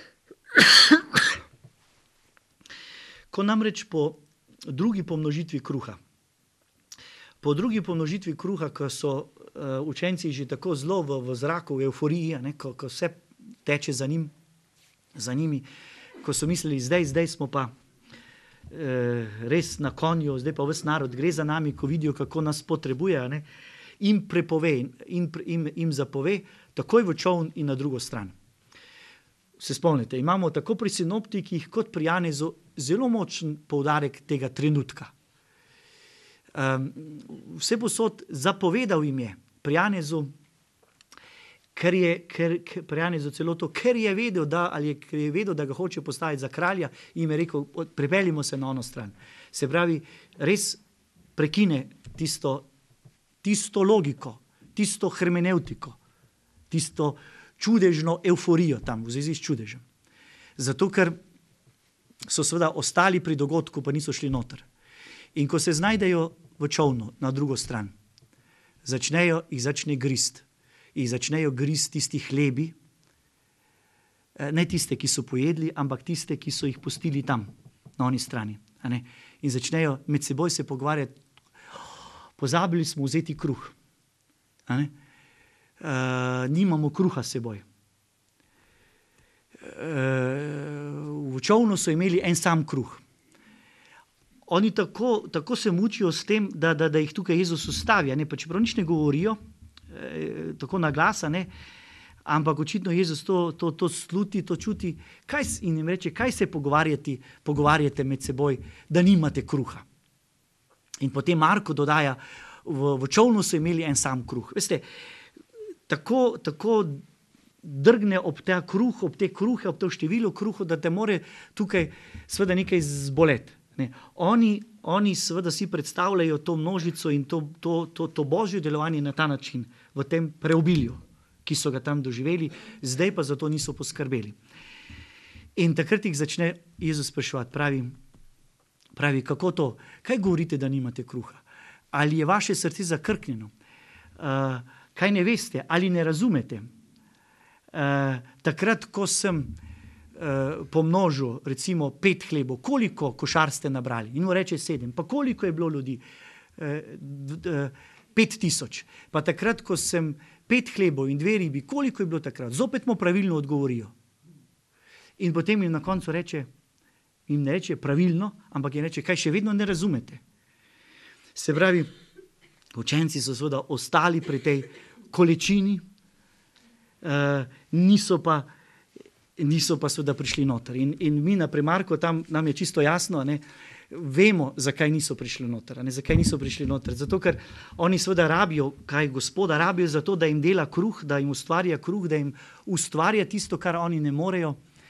ko namreč po drugi pomnožitvi kruha, po drugi pomnožitvi kruha, ko so uh, učenci že tako zelo v, v zraku, v euforiji, ne, ko, ko vse teče za njim, za njimi, ko so mislili, zdaj, zdaj smo pa eh, res na konju, zdaj pa ves narod gre za nami, ko vidijo, kako nas potrebuje, ne, in prepove, in im, im zapove, takoj v čoln in na drugo stran. Se spomnite, imamo tako pri sinoptikih, kot pri Janezu zelo močen poudarek tega trenutka. Um, vse posod zapovedal jim je, pri Janezu, Ker je, ker, ker, pri Janezu celo to, ker je vedel, da, ali je, ker je vedel, da ga hoče postaviti za kralja, jim je rekel, prepeljimo se na ono stran. Se pravi, res prekine tisto, tisto logiko, tisto hermeneutiko, tisto čudežno euforijo tam, v zvezi s čudežem. Zato, ker so seveda ostali pri dogodku, pa niso šli noter. In ko se znajdejo v čolnu na drugo stran, začnejo, jih začne grist. In začnejo gristi tisti hlebi, ne tiste, ki so pojedli, ampak tiste, ki so jih pustili tam, na oni strani. A ne? In začnejo med seboj se pogovarjati, pozabili smo vzeti kruh. A ne? E, nimamo kruha s seboj. E, v čolnu so imeli en sam kruh. Oni tako, tako se mučijo s tem, da, da, da jih tukaj Jezus ustavi, a ne? Pa čeprav nič ne govorijo, tako na glas, ne? Ampak očitno Jezus to, to, to sluti, to čuti, kaj, in jim reče, kaj se pogovarjati, pogovarjate med seboj, da nimate kruha. In potem Marko dodaja, v, v čolnu so imeli en sam kruh. Veste, tako, tako drgne ob te kruh, ob te kruhe, ob to število kruhov, da te more tukaj seveda nekaj zboleti. Ne. Oni, oni seveda si predstavljajo to množico in to, to, to, to božje delovanje na ta način, v tem preobilju, ki so ga tam doživeli, zdaj pa za to niso poskrbeli. In takrat jih začne Jezus spraševati, pravi, pravi, kako to, kaj govorite, da nimate kruha? Ali je vaše srce zakrknjeno? Uh, kaj ne veste? Ali ne razumete? Uh, takrat, ko sem pomnožil recimo pet hlebov, koliko košar ste nabrali? In mu reče sedem. Pa koliko je bilo ljudi? Pet tisoč. Pa takrat, ko sem pet hlebov in dve ribi, koliko je bilo takrat? Zopet mu pravilno odgovorijo. In potem jim na koncu reče, jim ne reče pravilno, ampak jim reče, kaj še vedno ne razumete. Se pravi, učenci so seveda ostali pri tej količini, uh, niso pa niso pa seveda prišli noter. In, in mi na primarku, tam nam je čisto jasno, ne, vemo, zakaj niso prišli noter. Ne, zakaj niso prišli noter? Zato, ker oni seveda rabijo, kaj Gospoda rabijo za to, da jim dela kruh, da jim ustvarja kruh, da jim ustvarja tisto, kar oni ne morejo.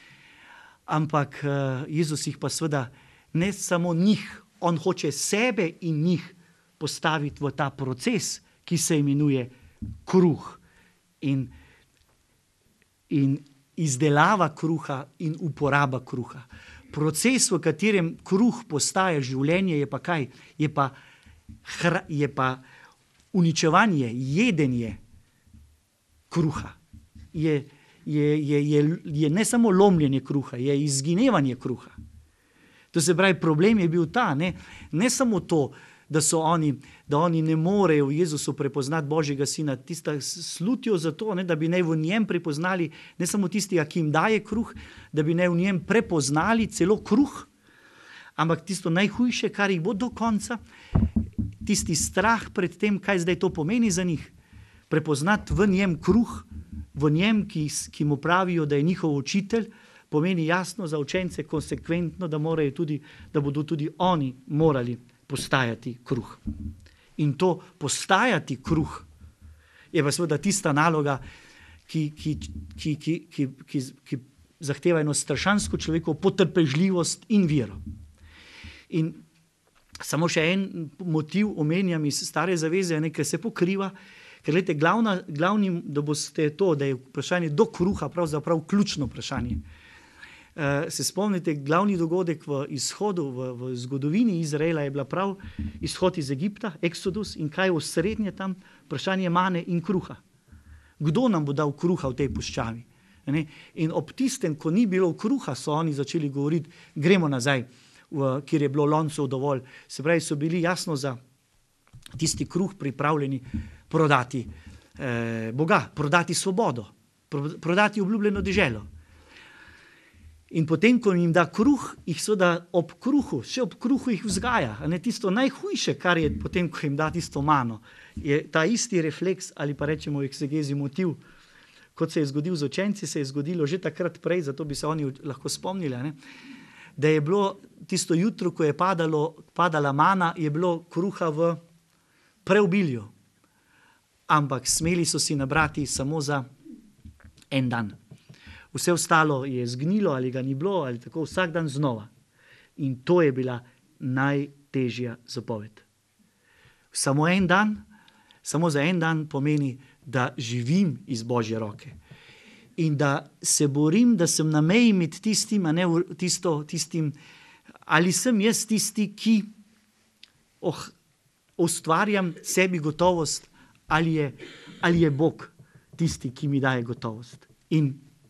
Ampak uh, Jezus jih pa seveda ne samo njih, on hoče sebe in njih postaviti v ta proces, ki se imenuje kruh. In, in izdelava kruha in uporaba kruha. Proces, v katerem kruh postaja življenje, je pa kaj? Je pa, hra, je pa uničevanje, jedenje kruha. Je, je, je, je, je ne samo lomljenje kruha, je izginevanje kruha. To se pravi, problem je bil ta, ne, ne samo to, da so oni, da oni ne morejo v Jezusu prepoznati Božjega sina, tista slutijo za to, ne, da bi naj v njem prepoznali, ne samo tistega, ki jim daje kruh, da bi naj v njem prepoznali celo kruh, ampak tisto najhujše, kar jih bo do konca, tisti strah pred tem, kaj zdaj to pomeni za njih, prepoznati v njem kruh, v njem, ki, ki mu pravijo, da je njihov učitelj, pomeni jasno za učence konsekventno, da, morajo tudi, da bodo tudi oni morali postajati kruh. In to postajati kruh je pa seveda tista naloga, ki, ki, ki, ki, ki, ki, ki zahteva eno strašansko človekovo potrpežljivost in vero. In samo še en motiv omenjam iz Stare zaveze, nekaj se pokriva, ker gledajte, glavna, glavni, da boste to, da je vprašanje do kruha pravzaprav ključno vprašanje. Uh, se spomnite, glavni dogodek v izhodu, v, v zgodovini Izraela je bila prav izhod iz Egipta, Eksodus, in kaj je osrednje tam? Vprašanje mane in kruha. Kdo nam bo dal kruha v tej puščavi? Ne? In ob tistem, ko ni bilo kruha, so oni začeli govoriti, gremo nazaj, v, kjer je bilo loncev dovolj. Se pravi, so bili jasno za tisti kruh pripravljeni prodati eh, Boga, prodati svobodo, prodati obljubljeno deželo. In potem, ko jim da kruh, jih seveda ob kruhu, še ob kruhu jih vzgaja. Ne, tisto najhujše, kar je potem, ko jim da tisto mano, je ta isti refleks ali pa rečemo eksegezi motiv, kot se je zgodil z učenci, se je zgodilo že takrat prej, zato bi se oni lahko spomnili, ne, da je bilo tisto jutro, ko je padalo, padala mana, je bilo kruha v preobilju. Ampak smeli so si nabrati samo za en dan. Vse ostalo je zgnilo, ali ga ni bilo, ali tako vsak dan znova. In to je bila najtežja zapoved. Samo en dan, samo za en dan pomeni, da živim iz Božje roke. In da se borim, da sem na meji med tistim, a ne tisto, tistim, ali sem jaz tisti, ki oh, ustvarjam sebi gotovost, ali je, ali je Bog tisti, ki mi daje gotovost. In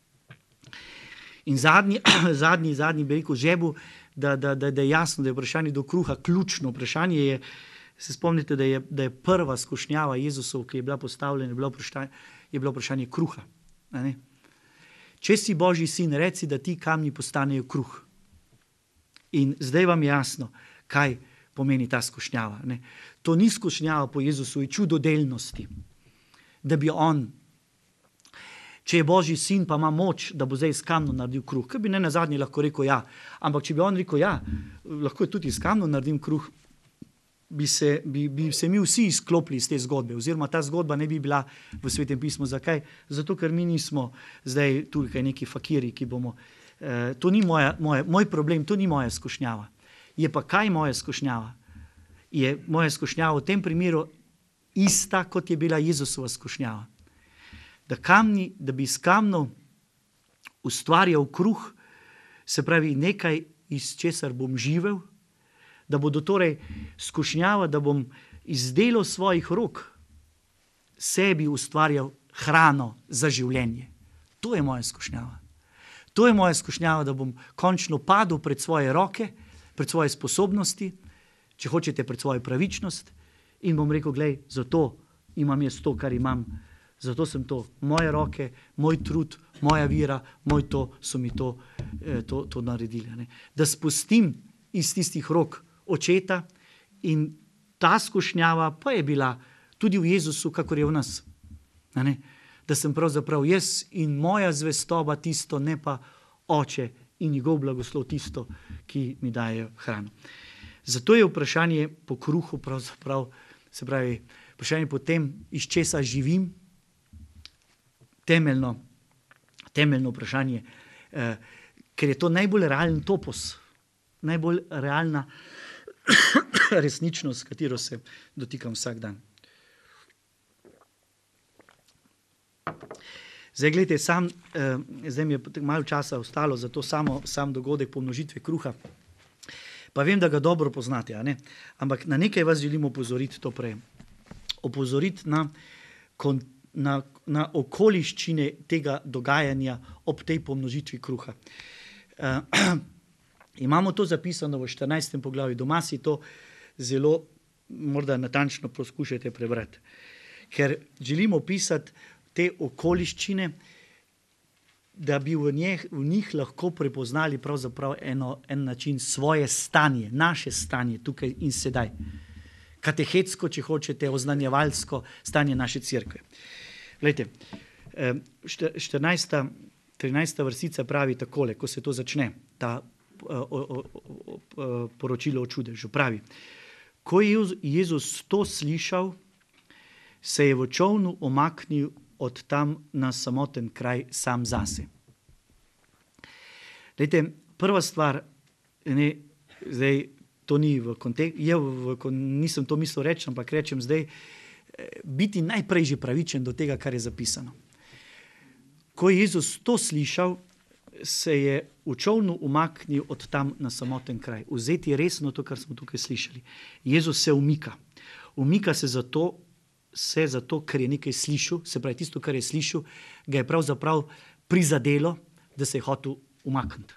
In zadnji, zadnji, zadnji bi rekel žebu, da, da, da, da je jasno, da je vprašanje do kruha ključno. Vprašanje je, se spomnite, da je, da je prva skušnjava Jezusov, ki je bila postavljena, je bilo vprašanje, je bilo vprašanje kruha. Ne? Če si Božji sin, reci, da ti kamni postanejo kruh. In zdaj vam je jasno, kaj pomeni ta skušnjava. Ne? To ni skušnjava po Jezusovi čudodelnosti, da bi on, če je Božji sin, pa ima moč, da bo zdaj iz kamna naredil kruh. Kaj bi ne na zadnji lahko rekel ja. Ampak če bi on rekel ja, lahko tudi iz kamna naredim kruh, bi se, bi, bi se mi vsi izklopili iz te zgodbe. Oziroma ta zgodba ne bi bila v Svetem pismu. Zakaj? Zato, ker mi nismo zdaj tukaj neki fakiri, ki bomo... Eh, to ni moja, moja, moj problem, to ni moja skušnjava. Je pa kaj moja skušnjava? Je moja skušnjava v tem primeru ista, kot je bila Jezusova skušnjava. Da, kamni, da bi iz kamnov ustvarjal kruh, se pravi nekaj, iz česar bom živel, da bodo torej skušnjava, da bom iz delo svojih rok sebi ustvarjal hrano za življenje. To je moja skušnjava. To je moja izkušnjava, da bom končno padel pred svoje roke, pred svoje sposobnosti, če hočete pred svojo pravičnost in bom rekel, glej, zato imam jaz to, kar imam, zato sem to, moje roke, moj trud, moja vira, moj to, so mi to, to, to naredili. Ne? Da spustim iz tistih rok očeta in ta skušnjava pa je bila tudi v Jezusu, kakor je v nas. Ne? Da sem pravzaprav jaz in moja zvestoba tisto, ne pa oče in njegov blagoslov tisto, ki mi daje hrano. Zato je vprašanje po kruhu pravzaprav, se pravi, vprašanje po tem, iz česa živim, temeljno, temeljno vprašanje, eh, ker je to najbolj realen topos, najbolj realna resničnost, s katero se dotikam vsak dan. Zdaj, gledajte, sam, eh, zdaj mi je malo časa ostalo za to samo, sam dogodek pomnožitve kruha, pa vem, da ga dobro poznate, a ne? Ampak na nekaj vas želim opozoriti to prej. Opozoriti na, na, na okoliščine tega dogajanja ob tej pomnožitvi kruha. Uh, imamo to zapisano v štirinajstem poglavju, doma si to zelo morda natančno poskušajte prebrati, ker želimo opisati te okoliščine, da bi v njih, v njih lahko prepoznali pravzaprav eno, en način svoje stanje, naše stanje tukaj in sedaj. Katehetsko, če hočete, oznanjevalsko stanje naše cerkve. Glejte, štirinajsta, trinajsta vrstica pravi takole, ko se to začne, ta o, o, o, o, poročilo o čudežu, pravi, ko je Jezus to slišal, se je v čolnu omaknil od tam na samoten kraj sam zase. Glejte, prva stvar, ne, zdaj to ni v kontekstu, nisem to mislil reči, ampak rečem zdaj, biti najprej že pravičen do tega, kar je zapisano. Ko je Jezus to slišal, se je v čolnu umaknil od tam na samoten kraj. Vzeti resno to, kar smo tukaj slišali. Jezus se umika. Umika se zato, se zato, ker je nekaj slišal, se pravi tisto, kar je slišal, ga je pravzaprav prizadelo, da se je hotel umakniti.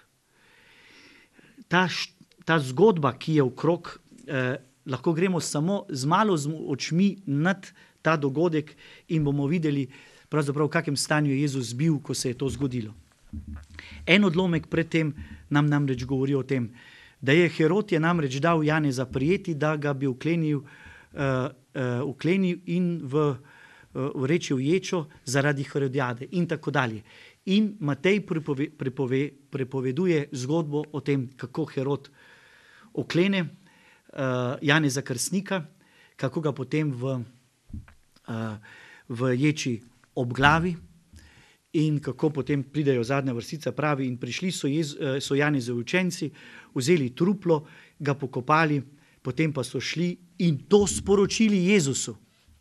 Ta, ta zgodba, ki je okrog, eh, lahko gremo samo z malo z očmi nad ta dogodek in bomo videli, pravzaprav v kakem stanju je Jezus bil, ko se je to zgodilo. En odlomek pred tem nam namreč govori o tem, da je Herod je namreč dal Janeza prijeti, da ga bi uklenil, uh, uh, uklenil in v, uh, v reči v ječo zaradi Herodijade in tako dalje. In Matej prepove, prepove, prepoveduje zgodbo o tem, kako Herod oklene uh, Janeza Krstnika, kako ga potem v, uh, v ječi obglavi in kako potem pridejo zadnja vrstica, pravi, in prišli so, Jez, so Janezovi učenci, vzeli truplo, ga pokopali, potem pa so šli in to sporočili Jezusu.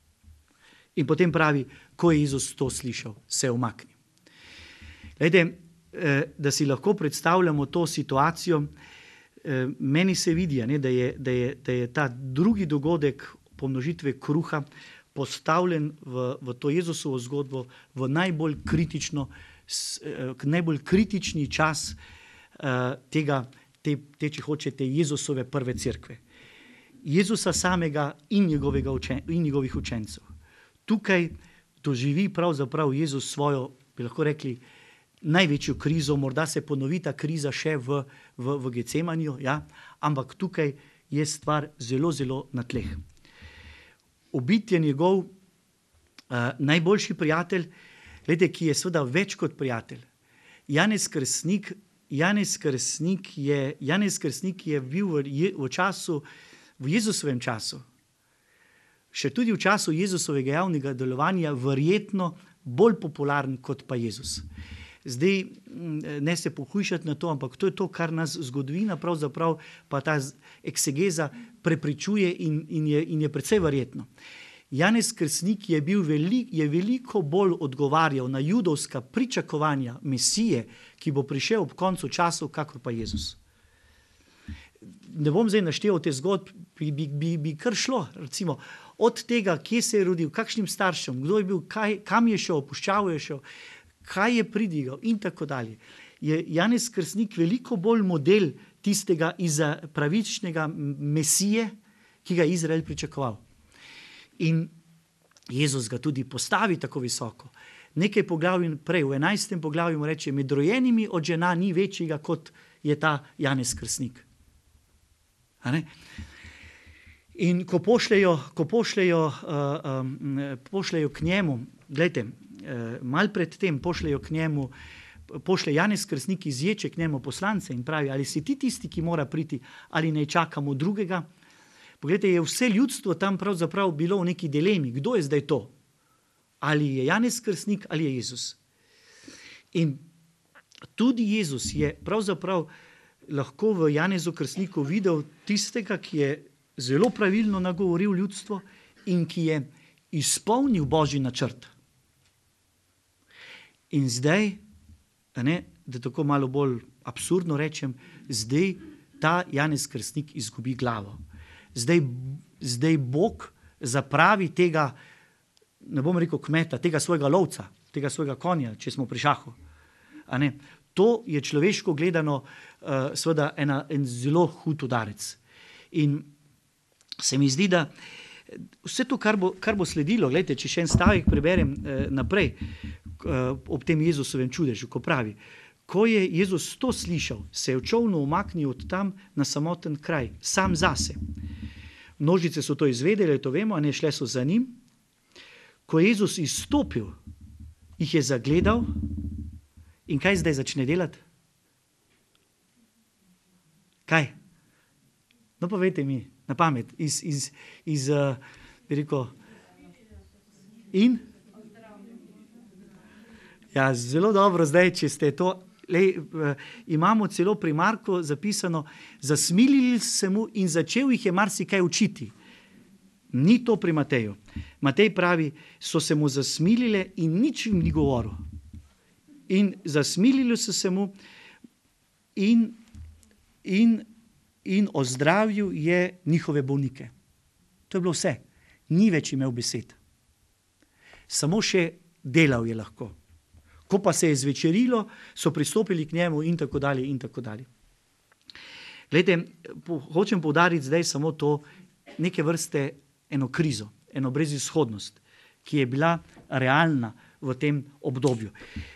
In potem pravi, ko je Jezus to slišal, se je umaknil. Glejte, da si lahko predstavljamo to situacijo, meni se vidi, ne, da, je, da, je, da je ta drugi dogodek pomnožitve kruha postavljen v, v to Jezusovo zgodbo v najbolj, kritično, najbolj kritični čas uh, tega, te, te, če hočete, Jezusove prve cerkve. Jezusa samega in, njegovega učen, in njegovih učencev. Tukaj doživi pravzaprav Jezus svojo, bi lahko rekli, največjo krizo, morda se ponovi ta kriza še v, v, v Getsemaniju, ja? Ampak tukaj je stvar zelo, zelo na tleh. Ubit je njegov uh, najboljši prijatelj, glede, ki je seveda več kot prijatelj. Janez Krstnik, Janez Krstnik, je, Janez Krstnik je bil v, je, v času, v Jezusovem času, še tudi v času Jezusovega javnega delovanja, verjetno bolj popularen kot pa Jezus. Zdaj, ne se pohujšati na to, ampak to je to, kar nas zgodovina pravzaprav, pa ta eksegeza prepričuje in, in, je, in je precej verjetno. Janez Krstnik je, bil veli, je veliko bolj odgovarjal na judovska pričakovanja Mesije, ki bo prišel ob koncu časov, kakor pa Jezus. Ne bom zdaj našteval te zgodb, bi, bi, bi, bi kar šlo, recimo, od tega, kje se je rodil, kakšnim staršem, kdo je bil, kaj, kam je šel, opuščal je šel, kaj je pridigal in tako dalje. je Janez Krstnik veliko bolj model tistega pravičnega mesije, ki ga je Izrael pričakoval. In Jezus ga tudi postavi tako visoko. Nekaj poglavij prej, v enajstem poglavju mu reče, med rojenimi od žena ni večjega, kot je ta Janez Krstnik. A ne? In ko pošljajo, ko pošljajo, uh, um, pošljajo k njemu, gledajte, uh, malo pred tem pošljajo k njemu, pošlje Janez Krstnik izječe k njemu poslance in pravi, ali si ti tisti, ki mora priti, ali ne čakamo drugega. Poglejte, je vse ljudstvo tam pravzaprav bilo v neki dilemi, kdo je zdaj to? Ali je Janez Krstnik ali je Jezus. In tudi Jezus je pravzaprav lahko v Janezu Krstniku videl tistega, ki je zelo pravilno nagovoril ljudstvo in ki je izpolnil Božji načrt. In zdaj, ne, da tako malo bolj absurdno rečem, zdaj ta Janez Krstnik izgubi glavo. Zdaj, zdaj Bog zapravi tega, ne bom rekel kmeta, tega svojega lovca, tega svojega konja, če smo pri šahu. A ne? To je človeško gledano uh, seveda ena, en zelo hud udarec. In se mi zdi, da vse to, kar bo, kar bo sledilo, gledajte, če še en stavek preberem eh, naprej, eh, ob tem Jezusovem čudežu, ko pravi, ko je Jezus to slišal, se je v čolnu umaknil od tam na samoten kraj, sam zase. Množice so to izvedele, to vemo, a ne, šle so za njim. Ko je Jezus izstopil, jih je zagledal in kaj zdaj začne delati? Kaj? No, povejte mi, na pamet, iz, iz, iz uh, bi rekel, in? Ja, zelo dobro zdaj, če ste to, lej, uh, imamo celo pri Marku zapisano, zasmilili se mu in začel jih je marsikaj učiti. Ni to pri Mateju. Matej pravi, so se mu zasmilile in nič jim ni govoril. In zasmilili so se mu in, in in ozdravil je njihove bolnike. To je bilo vse. Ni več imel besed. Samo še delal je lahko. Ko pa se je zvečerilo, so pristopili k njemu in tako dalje in tako dalje. Glejte, po, hočem poudariti zdaj samo to, neke vrste eno krizo, eno brezizhodnost, ki je bila realna v tem obdobju,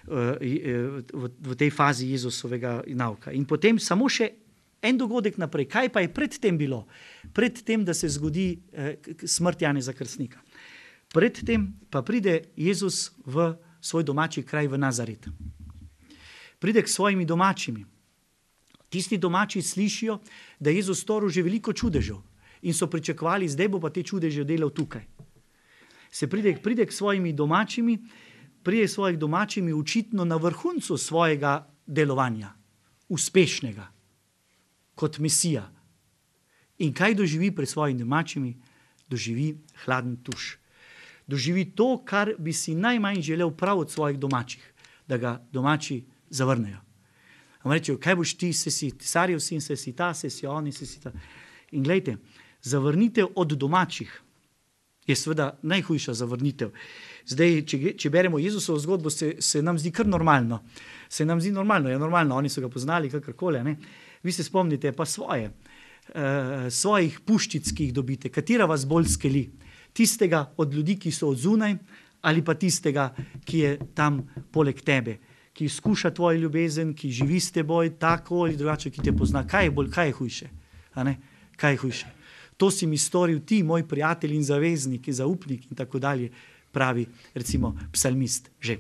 v, v tej fazi Jezusovega nauka. In potem samo še en dogodek naprej. Kaj pa je predtem bilo? Predtem, da se zgodi eh, smrt Janeza Krstnika. Predtem pa pride Jezus v svoj domači kraj v Nazaret. Pride k svojimi domačimi. Tisti domači slišijo, da je Jezus storil že veliko čudežev in so pričakovali, zdaj bo pa te čudeže delal tukaj. Se pride, pride k svojimi domačimi, pride k svojih domačimi očitno na vrhuncu svojega delovanja, uspešnega, kot Mesija. In kaj doživi pred svojimi domačimi? Doživi hladen tuš. Doživi to, kar bi si najmanj želel prav od svojih domačih, da ga domači zavrnejo. On reče, kaj boš ti, se si cesarjev sin, se si ta, se si oni, se si ta. In gledajte, zavrnitev od domačih je seveda najhujša zavrnitev. Zdaj, če, če beremo Jezusovo zgodbo, se, se nam zdi kar normalno. Se nam zdi normalno, je normalno, oni so ga poznali, kakorkoli, ne. Vi se spomnite pa svoje, uh, svojih puščic, ki jih dobite, katera vas bolj skeli? Tistega od ljudi, ki so od zunaj, ali pa tistega, ki je tam poleg tebe, ki skuša tvojo ljubezen, ki živi s teboj tako ali drugače, ki te pozna. Kaj je bolj, kaj je hujše? A ne? Kaj je hujše? To si mi storil ti, moj prijatelj in zaveznik, zaupnik in tako dalje, pravi recimo psalmist že.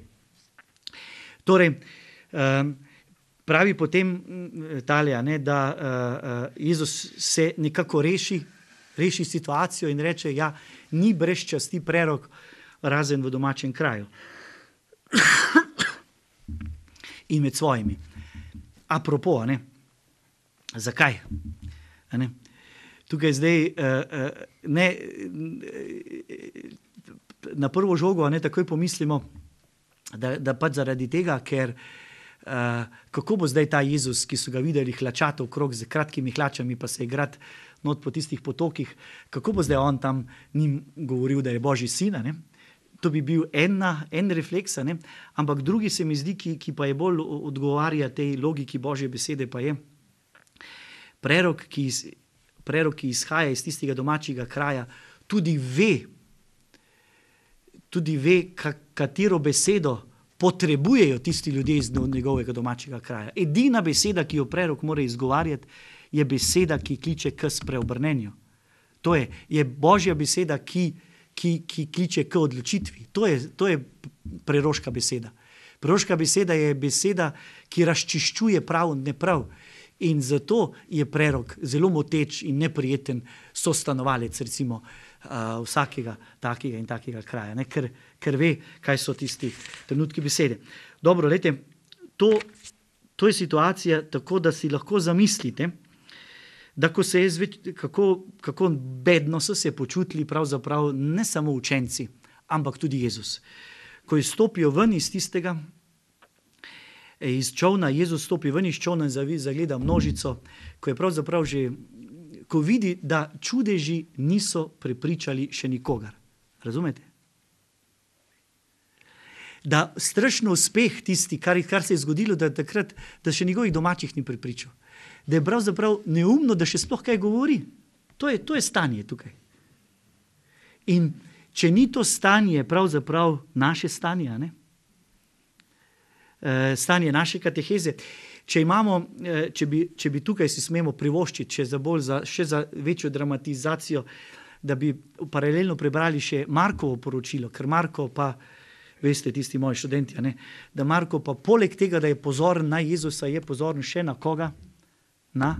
Torej, um, pravi potem Talija, ne, da uh, Jezus se nekako reši, reši situacijo in reče, ja, ni brez časti prerok razen v domačem kraju. In med svojimi. Apropo, ne, zakaj? A ne? Tukaj zdaj, uh, uh, ne, na prvo žogo, ne, takoj pomislimo, da, da pač zaradi tega, ker Uh, kako bo zdaj ta Jezus, ki so ga videli hlačata okrog z kratkimi hlačami, pa se igrati not po tistih potokih, kako bo zdaj on tam njim govoril, da je Božji sin, ne? To bi bil ena, en refleks, ne? Ampak drugi se mi zdi, ki, ki pa je bolj odgovarja tej logiki Božje besede, pa je prerok, ki, iz, prerok, ki izhaja iz tistega domačega kraja, tudi ve, tudi ve, katero besedo potrebujejo tisti ljudje iz njegovega domačega kraja. Edina beseda, ki jo prerok mora izgovarjati, je beseda, ki kliče k spreobrnenju. To je, je Božja beseda, ki Ki, ki kliče k odločitvi. To je, to je preroška beseda. Preroška beseda je beseda, ki razčiščuje prav in neprav. In zato je prerok zelo moteč in neprijeten sostanovalec recimo uh, vsakega takega in takega kraja, ne? Ker, ker ve, kaj so tisti trenutki besede. Dobro, lejte, to, to je situacija tako, da si lahko zamislite, da ko se je zveč, kako, kako bedno so se počutili pravzaprav ne samo učenci, ampak tudi Jezus. Ko je stopil ven iz tistega, iz čolna, Jezus stopi ven iz čolna in zagleda množico, ko je pravzaprav že, ko vidi, da čudeži niso prepričali še nikogar. Razumete? Da strašno uspeh tisti, kar, kar se je zgodilo, da takrat, da še njegovih domačih ni prepričal. Da je pravzaprav neumno, da še sploh kaj govori. To je, to je stanje tukaj. In če ni to stanje pravzaprav naše stanje, ne? E, stanje naše kateheze, če, imamo, če, bi, če bi tukaj si smemo privoščiti še za, bolj za, še za večjo dramatizacijo, da bi paralelno prebrali še Markovo poročilo, ker Marko pa, veste, tisti moji študenti, ne? Da Marko pa poleg tega, da je pozoren na Jezusa, je pozoren še na koga? Na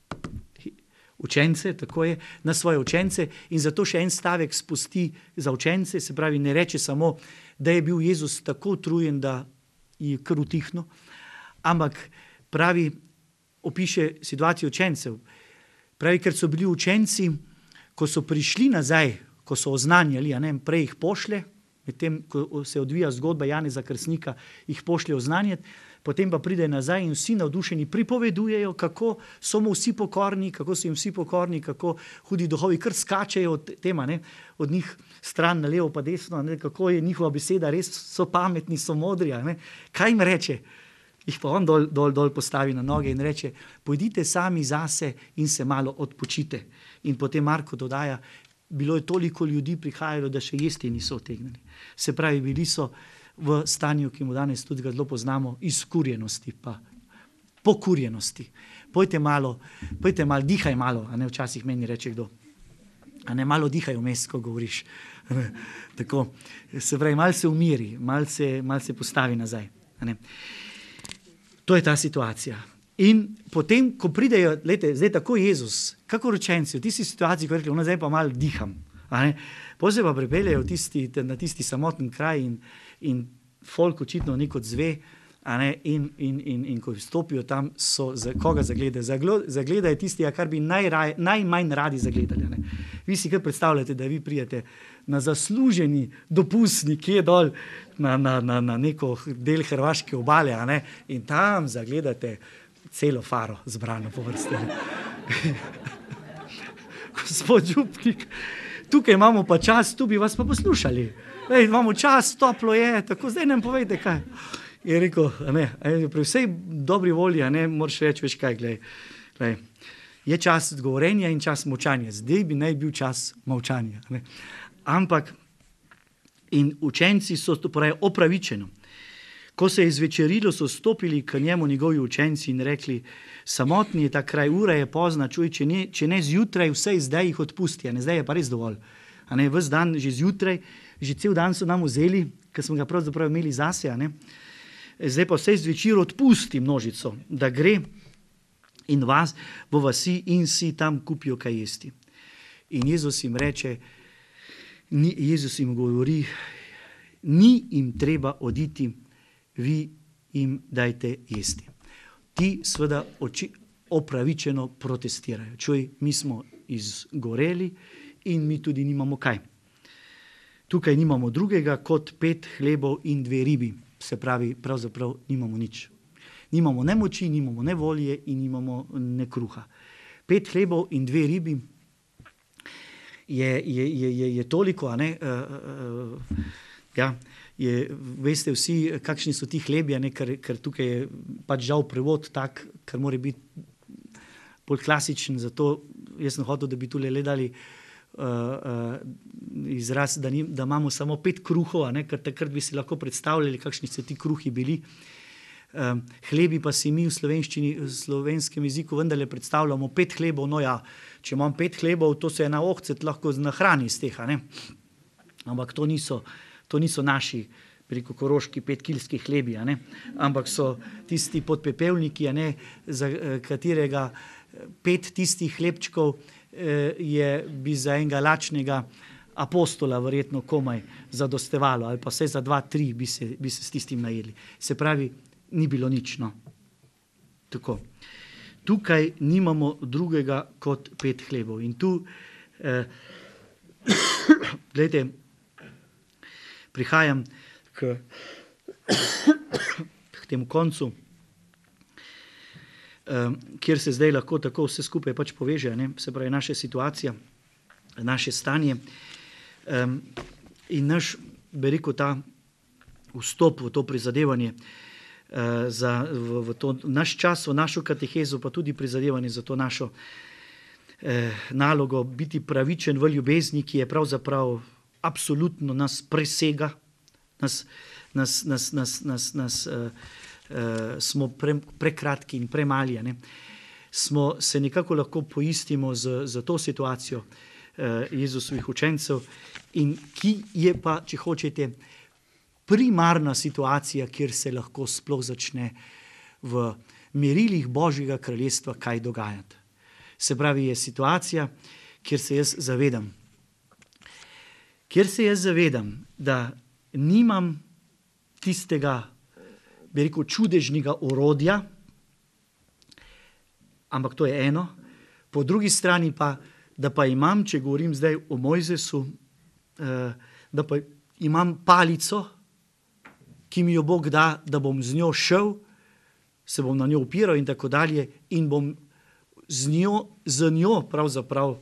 učence, tako je, na svoje učence in zato še en stavek spusti za učence, se pravi, ne reče samo, da je bil Jezus tako utrujen, da je kar utihnil, ampak pravi, opiše situacijo učencev. Pravi, ker so bili učenci, ko so prišli nazaj, ko so oznanjali, a ne, prej jih pošle, medtem, ko se odvija zgodba Janeza Krstnika, jih pošlje oznanjati, potem pa pride nazaj in vsi navdušeni pripovedujejo, kako so mu vsi pokorni, kako so jim vsi pokorni, kako hudi duhovi kar skačejo od tema, ne, od njih stran na levo pa desno, ne, kako je njihova beseda, res so pametni, so modri, ne. Kaj jim reče? Jih pa on dol, dol, dol postavi na noge in reče, pojdite sami zase in se malo odpočite. In potem Marko dodaja, bilo je toliko ljudi prihajalo, da še jesti niso otegnili. Se pravi, bili so v stanju, ki mu danes tudi ga zelo poznamo, izkurjenosti pa pokurjenosti. Pojte malo, pojte malo, dihaj malo, a ne včasih meni reče kdo. A ne malo dihaj vmes, ko govoriš. Tako, se pravi, malo se umiri, malo se, malo se postavi nazaj. A ne. To je ta situacija. In potem, ko pridejo, lejte, zdaj tako Jezus, kako učenci, v tisti situaciji, ko rekli, no zdaj pa malo diham. Potem se pa pripeljejo tisti, na tisti samoten kraj in, in folk očitno nekot zve, a ne, in, in, in, in ko vstopijo tam, so, za, koga zagledajo? Zagledajo tistega, kar bi najraj, najmanj radi zagledali. Ne. Vi si kar predstavljate, da vi prijete na zasluženi dopust nekje dol na, na, na, na neko del hrvaške obale, a ne, in tam zagledate celo faro zbrano po vrsti. Gospod župnik, tukaj imamo pa čas, tu bi vas pa poslušali. Ej, imamo čas, toplo je, tako zdaj nam povejte kaj. Je rekel, ne, pri vsej dobri volji, ne, moraš reči, veš kaj, glej, glej, je čas govorenja in čas molčanja, zdaj bi naj bil čas molčanja. Ne. Ampak, in učenci so to pravi opravičeno. Ko se je zvečerilo, so stopili k njemu njegovi učenci in rekli, samotni je ta kraj, ura je pozna, čuj, če ne, če ne zjutraj, vsej zdaj jih odpusti, a ne, zdaj je pa res dovolj. A ne, ves dan, že zjutraj, že cel dan so nam vzeli, ker smo ga pravzaprav imeli zase, a ne. Zdaj pa vsej zvečer odpusti množico, da gre in vas v vasi in si tam kupijo kaj jesti. In Jezus jim reče, ni, Jezus jim govori, ni jim treba oditi, vi jim dajte jesti. Ti seveda oči, opravičeno protestirajo. Čuj, mi smo izgoreli in mi tudi nimamo kaj. Tukaj nimamo drugega kot pet hlebov in dve ribi. Se pravi, pravzaprav nimamo nič. Nimamo ne moči, nimamo ne volje in nimamo ne kruha. Pet hlebov in dve ribi je, je, je, je, je toliko, a ne, uh, uh, Ja, je, veste vsi, kakšni so ti hlebi, ne, ker, ker tukaj je pač žal prevod tak, ker mora biti bolj klasičen, zato jaz sem hotel, da bi tule le dali uh, uh, izraz, da, ni, da imamo samo pet kruhov, ne, ker takrat bi si lahko predstavljali, kakšni so ti kruhi bili. Um, hlebi pa si mi v slovenščini, v slovenskem jeziku vendarle predstavljamo pet hlebov, no ja, če imam pet hlebov, to se ena ohcet lahko nahrani iz teha, ne. Ampak to niso, to niso naši, preko koroški petkilski hlebi, a ne, ampak so tisti podpepelniki, a ne, za katerega pet tistih hlebčkov eh, je bi za enega lačnega apostola verjetno komaj zadostevalo, ali pa vse za dva, tri bi se, bi se s tistim najeli. Se pravi, ni bilo nič, no. Tako. Tukaj nimamo drugega kot pet hlebov. In tu, eh, gledajte, prihajam k, k temu koncu, eh, kjer se zdaj lahko tako vse skupaj pač poveže, ne? Se pravi, naša situacija, naše stanje eh, in naš, bi rekel, ta vstop v to prizadevanje eh, za v, v to, naš čas, v našo katehezo, pa tudi prizadevanje za to našo eh, nalogo biti pravičen v ljubezni, ki je pravzaprav absolutno nas presega, nas, nas, nas, nas, nas, nas uh, uh, smo pre, prekratki in premali, ne? Smo se nekako lahko poistimo z, z to situacijo uh, Jezusovih učencev, in ki je pa, če hočete, primarna situacija, kjer se lahko sploh začne v merilih Božjega kraljestva kaj dogajati. Se pravi, je situacija, kjer se jaz zavedam, Ker se jaz zavedam, da nimam tistega, bi rekel, čudežnega orodja, ampak to je eno, po drugi strani pa, da pa imam, če govorim zdaj o Mojzesu, da pa imam palico, ki mi jo Bog da, da bom z njo šel, se bom na njo opiral in tako dalje, in bom z njo, z njo pravzaprav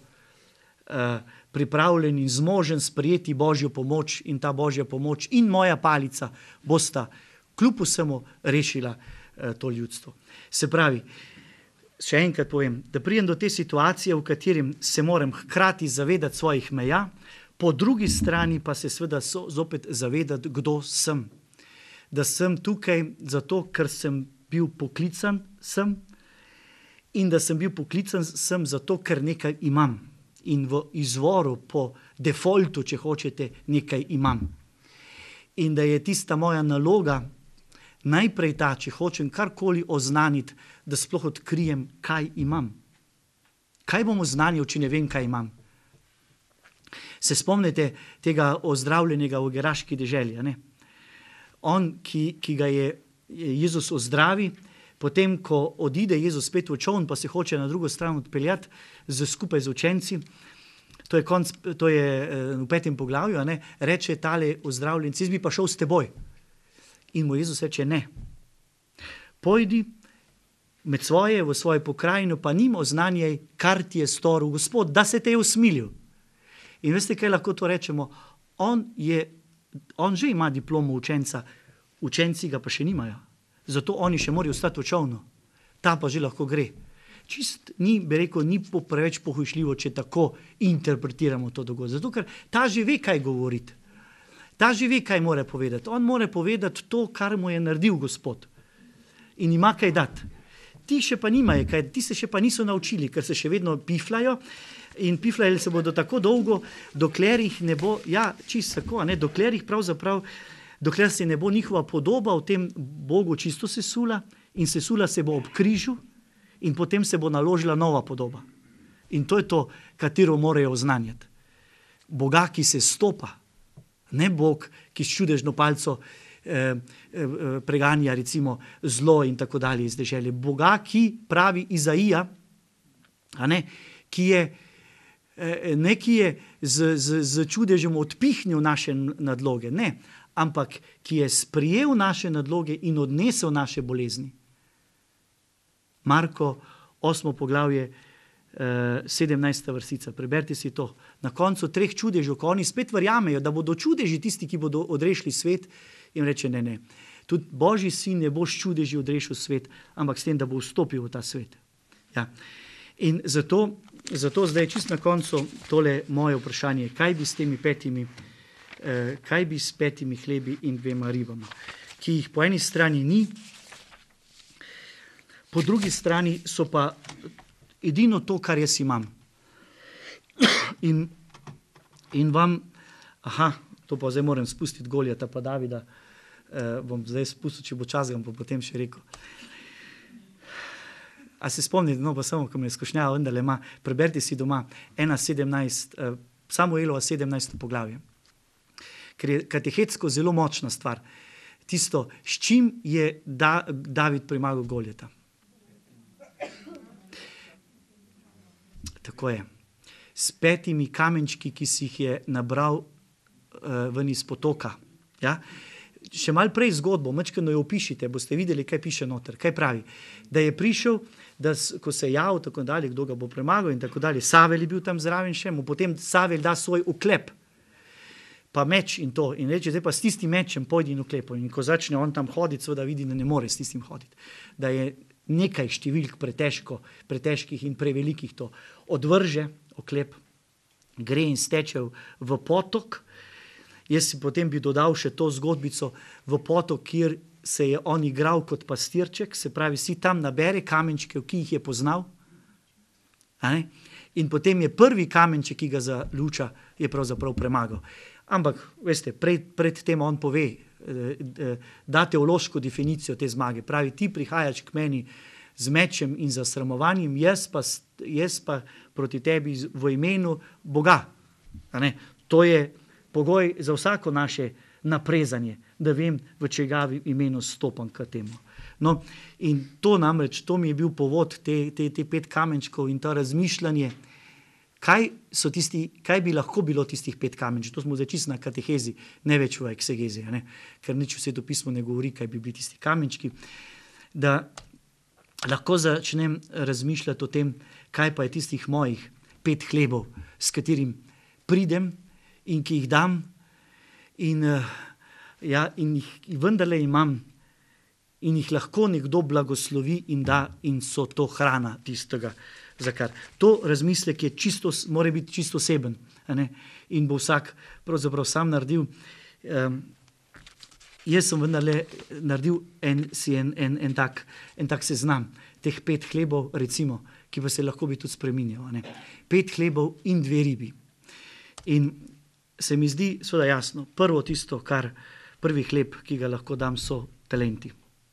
pripravljen in zmožen sprejeti Božjo pomoč, in ta Božja pomoč in moja palica bosta kljub vsemu rešila eh, to ljudstvo. Se pravi, še enkrat povem, da pridem do te situacije, v katerem se moram hkrati zavedati svojih meja, po drugi strani pa se seveda so, zopet zavedati, kdo sem. Da sem tukaj zato, ker sem bil poklican sem, in da sem bil poklican sem zato, ker nekaj imam. In v izvoru, po defaultu, če hočete, nekaj imam. In da je tista moja naloga najprej ta, če hočem karkoli oznaniti, da sploh odkrijem, kaj imam. Kaj bom oznanil, če ne vem, kaj imam? Se spomnite tega ozdravljenega v geraški deželi, ne? On, ki, ki ga je Jezus ozdravi, potem, ko odide Jezus spet v čoln, pa se hoče na drugo stran odpeljati z, skupaj z učenci, to je, konc, to je v petem poglavju, ne, reče tale ozdravljenci, jaz bi pa šel s teboj. In mu Jezus reče, ne. Pojdi med svoje, v svojo pokrajino, pa njim oznanjaj, kar ti je storil Gospod, da se te je usmilil. In veste, kaj lahko to rečemo? On, je, on že ima diplomo učenca, učenci ga pa še nimajo. Zato oni še morajo ostati v čolnu. Ta pa že lahko gre. Čist ni, bi rekel, ni po preveč pohujšljivo, če tako interpretiramo to dogodek. Zato, ker ta že ve, kaj govoriti. Ta že ve, kaj mora povedati. On mora povedati to, kar mu je naredil Gospod. In ima kaj dati. Ti še pa nimajo kaj, ti se še pa niso naučili, ker se še vedno piflajo. In piflajali se bodo tako dolgo, dokler jih ne bo, ja, čist tako, ne, dokler jih pravzaprav dokler se ne bo njihova podoba v tem Bogu čisto sesula, in sesula se bo ob križu, in potem se bo naložila nova podoba. In to je to, katero morajo oznanjati. Boga, ki se stopa, ne Bog, ki s čudežno palco eh, eh, preganja recimo zlo in tako dalje iz dežele. Boga, ki pravi Izaija, a ne, ki je, eh, ne ki je z, z, z čudežem odpihnil naše nadloge, ne, ampak ki je sprijel naše nadloge in odnesel naše bolezni. Marko, osmo poglavje, sedemnajsta vrstica, preberite si to. Na koncu treh čudežev, ko oni spet verjamejo, da bodo čudeži tisti, ki bodo odrešili svet, in reče ne, ne. Tudi Božji sin ne bo s čudeži odrešil svet, ampak s tem, da bo vstopil v ta svet. Ja. In zato, zato zdaj čist na koncu tole moje vprašanje, kaj bi s temi petimi, eh, kaj bi s petimi hlebi in dvema ribama, ki jih po eni strani ni, po drugi strani so pa edino to, kar jaz imam. In, in vam, aha, to pa zdaj moram spustiti Goljata pa Davida, eh, bom zdaj spustil, če bo čas, bom pa potem še rekel. A se spomnite, no pa samo, ko me je skušnjava, vendar ima, preberite si doma ena sedemnajst, eh, Samuelova sedemnajsto poglavje, ker je katehetsko zelo močna stvar. Tisto, s čim je da, David premagal Goljata. Tako je. S petimi kamenčki, ki si jih je nabral uh, ven iz potoka. Ja? Še malo prej zgodbo, mačkano jo opišite, boste videli, kaj piše noter. Kaj pravi? Da je prišel, da ko se je javil, tako dalje, kdo ga bo premagal in tako dalje. Savel je bil tam zraven še, mu potem Savel da svoj uklep, pa meč in to. In reče, zdaj pa s tistim mečem pojdi in uklepom. In ko začne on tam hoditi, seveda vidi, da ne more s tistim hoditi. Da je nekaj številk pretežko, pretežkih in prevelikih to odvrže, oklep, gre in steče v potok. Jaz si potem bi dodal še to zgodbico v potok, kjer se je on igral kot pastirček, se pravi, si tam nabere kamenčke, ki jih je poznal. A ne? In potem je prvi kamenček, ki ga zaluča, je pravzaprav premagal. Ampak, veste, pred, pred tem on pove, da teološko definicijo te zmage. Pravi, ti prihajaš k meni z mečem in zasramovanjem, jaz pa, jaz pa proti tebi v imenu Boga. A ne? To je pogoj za vsako naše naprezanje, da vem, v čigavi imenu stopam k temu. No, in to namreč, to mi je bil povod, te, te, te pet kamenčkov in to razmišljanje, kaj so tisti, kaj bi lahko bilo tistih pet kamenčkov. To smo zdaj čisto na katehezi, ne več v eksegezi, ne? Ker nič Sveto pismo ne govori, kaj bi bili tisti kamenčki. Da lahko začnem razmišljati o tem, kaj pa je tistih mojih pet hlebov, s katerim pridem in ki jih dam in, ja, in jih vendarle imam in jih lahko nekdo blagoslovi in da in so to hrana tistega, za kar. To razmislek je čisto, mora biti čisto oseben, a ne? In bo vsak pravzaprav sam naredil. Um, jaz sem vendarle naredil en, si en, en, en, tak, en tak seznam teh pet hlebov, recimo, ki pa se lahko bi tudi spreminjal. A ne? Pet hlebov in dve ribi. In se mi zdi seveda jasno, prvo tisto, kar prvi hleb, ki ga lahko dam, so talenti.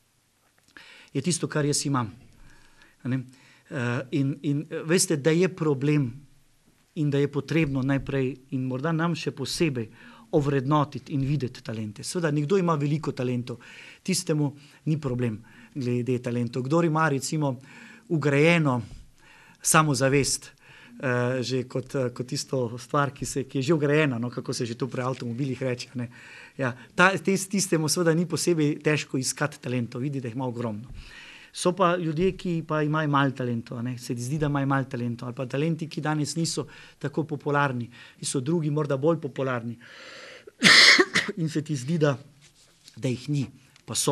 Je tisto, kar jaz imam. A ne? Uh, in, in veste, da je problem in da je potrebno najprej in morda nam še posebej ovrednotiti in videti talente. Seveda, nekdo ima veliko talentov, tistemu ni problem glede talentov. Kdor ima recimo ugrajeno samozavest, uh, že kot, uh, kot tisto stvar, ki, se, ki je že ugrajena, no, kako se že to pri avtomobilih reče. Ne? Ja, ta, tistemu seveda ni posebej težko iskati talentov, vidi, da jih ima ogromno. So pa ljudje, ki pa imajo malo talentov, ne? Se zdi, da imajo malo talentov, ali pa talenti, ki danes niso tako popularni, so drugi morda bolj popularni. In se ti zdi, da, da jih ni, pa so.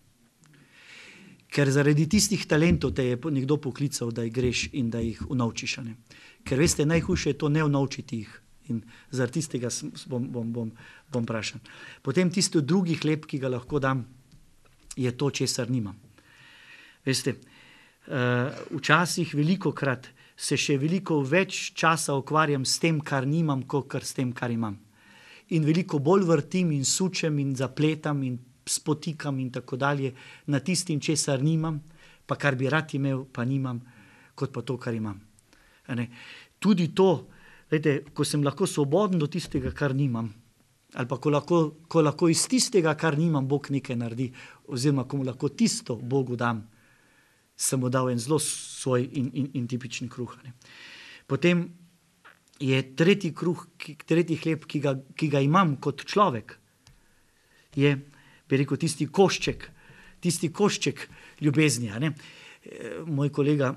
Ker zaradi tistih talentov te je nekdo poklical, da jih greš in da jih unovčiš. Ne? Ker veste, najhujše je to ne unovčiti jih. In zaradi tistega bom, bom, bom, bom vprašan. Potem tisto drugi hleb, ki ga lahko dam, je to, česar nimam. Veste, uh, včasih veliko krat se še veliko več časa ukvarjam s tem, kar nimam, kot kar s tem, kar imam. In veliko bolj vrtim in sučem in zapletam in spotikam in tako dalje na tistim, česar nimam, pa kar bi rad imel, pa nimam, kot pa to, kar imam. Tudi to, vete, ko sem lahko svoboden do tistega, kar nimam, ali pa ko lahko, ko lahko iz tistega, kar nimam, Bog nekaj naredi, oziroma ko mu lahko tisto Bogu dam, sem mu dal en zelo svoj in, in, in tipični kruh. Ne. Potem je tretji kruh, tretji hleb, ki ga, ki ga imam kot človek, je, bi rekel, tisti košček, tisti košček ljubezni. Ne. Moj kolega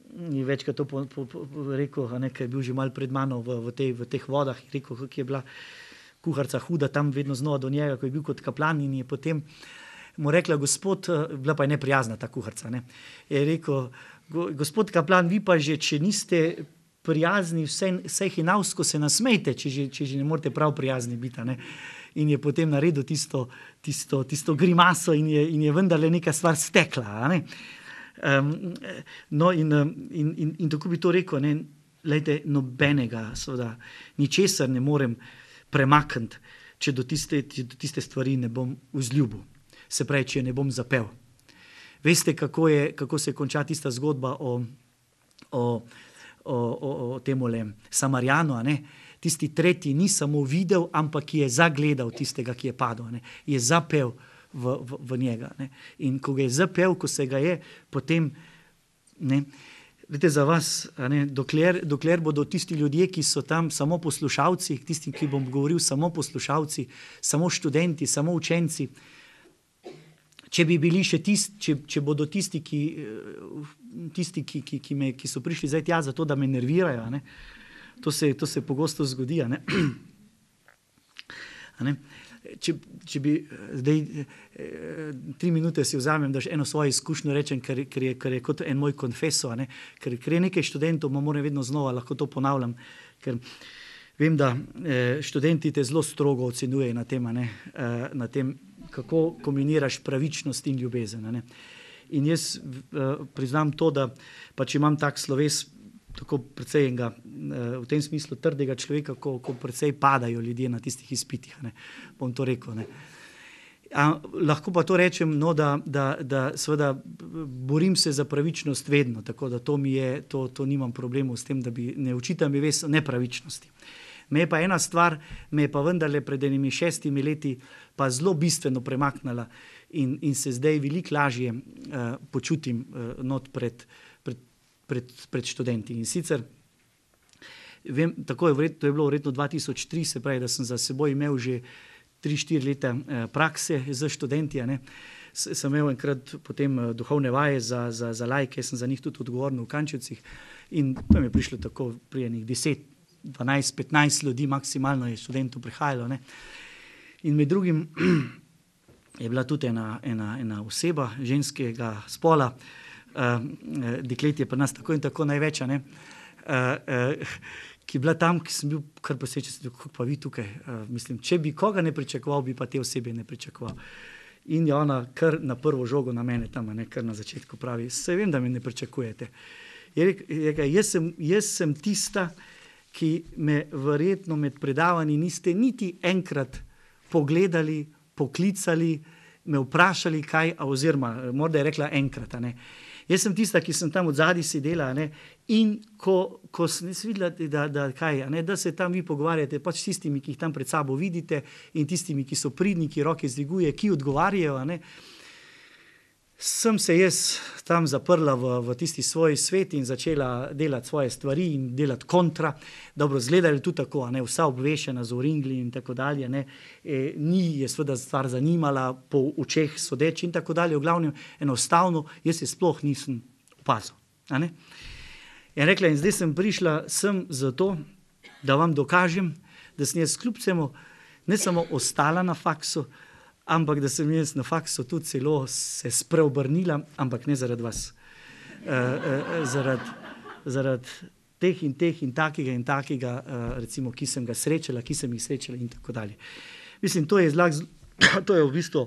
je večkrat to po, po, po, rekel, ker je bil že malo pred mano v, v, tej, v teh vodah, je rekel, kako je bila kuharica huda tam vedno znova do njega, ko je bil kot kaplan in je potem mu rekla, gospod, bila pa je neprijazna ta kuharica, ne, je rekel, gospod kaplan, vi pa že, če niste prijazni, vsej, vsej hinavsko se nasmejte, če že, če že ne morete prav prijazni biti, ne. In je potem naredil tisto, tisto, tisto grimaso in je, in je vendarle neka stvar stekla. Ne? Um, no in, in, in, in tako bi to rekel, ne, lejte, nobenega, seveda, ničesar ne morem premakniti, če do tiste, če do tiste stvari ne bom vzljubil. Se pravi, če ne bom zapel. Veste, kako, je, kako se konča tista zgodba o, o, o, o, o temole Samarjanu, a ne? Tisti tretji ni samo videl, ampak je zagledal tistega, ki je padel, ne? Je zapel v, v, v njega. Ne? In ko ga je zapel, ko se ga je, potem, ne, vidite, za vas, ne, dokler, dokler bodo tisti ljudje, ki so tam samo poslušalci, tisti, ki bom govoril samo poslušalci, samo študenti, samo učenci, če bi bili še tisti, če, če bodo tisti, ki, tisti ki, ki, ki, me, ki so prišli zdaj tja zato, da me nervirajo, ne? To se, to se pogosto zgodi. A ne? A ne? Če, če bi zdaj tri minute si vzamem, da še eno svojo izkušnjo rečem, ker, ker, je, ker je kot en moj konfeso, a ne? Ker, ker je nekaj študentov, moram vedno znova, lahko to ponavljam, ker vem, da študenti te zelo strogo ocenjujejo na tem, a ne? Na tem, kako kombiniraš pravičnost in ljubezen. A ne? In jaz priznam to, da pač imam tak sloves, tako precej enega, v tem smislu trdega človeka, ko, ko precej padajo ljudje na tistih izpitih, ne, bom to rekel. Ne. A, lahko pa to rečem, no, da, da, da seveda borim se za pravičnost vedno, tako da to mi je, to, to nimam problemov s tem, da bi ne očitam mi ves nepravičnosti. Me je pa ena stvar, me je pa vendarle pred enimi šestimi leti pa zelo bistveno premaknila in, in se zdaj veliko lažje uh, počutim uh, not pred Pred, pred študenti. In sicer, vem, tako je, vred, to je bilo verjetno dva tisoč tri, se pravi, da sem za seboj imel že tri štiri leta eh, prakse z študenti. Ne. S, sem imel enkrat potem eh, duhovne vaje za, za, za lajke, sem za njih tudi odgovoril v Kančevcih in tam je prišlo tako pri enih deset, dvanajst, petnajst ljudi, maksimalno je študentov prihajalo. Ne. In med drugim je bila tudi ena, ena, ena oseba ženskega spola, Uh, deklet je pri nas tako in tako največja, ne, uh, uh, ki je bila tam, ki sem bil kar posečen, kako pa vi tukaj, uh, mislim, če bi koga ne pričakoval, bi pa te osebe ne pričakoval. In je ona kar na prvo žogo na mene tam, ne, kar na začetku pravi, se vem, da me ne pričakujete. Je rekel, jaz sem, jaz sem tista, ki me verjetno med predavanji niste niti enkrat pogledali, poklicali, me vprašali kaj, oziroma morda je rekla enkrat, a ne. Jaz sem tista, ki sem tam od zadaj sedela, ne, in ko, ko sem videla, da, da, kaj, ne, da se tam vi pogovarjate pač s tistimi, ki jih tam pred sabo vidite in tistimi, ki so pridni, ki roke zdviguje, ki odgovarjajo, ne, sem se jaz tam zaprla v, v tisti svoj svet in začela delati svoje stvari in delati kontra. Dobro, zgledali tudi tako, a ne, vsa obvešena z oringli in tako dalje, ne, e, ni je seveda stvar zanimala po očeh sodeč in tako dalje, v glavnem enostavno, jaz se sploh nisem opazil, a ne. In rekla, in zdaj sem prišla sem zato, da vam dokažem, da sem jaz kljub vsemu ne samo ostala na faksu, ampak da sem jaz na faksu tudi celo se spreobrnila, ampak ne zaradi vas. E, e, zaradi, zaradi teh in teh in takega in takega, e, recimo, ki sem ga srečala, ki sem jih srečala in tako dalje. Mislim, to je zlag, to je v bistvu,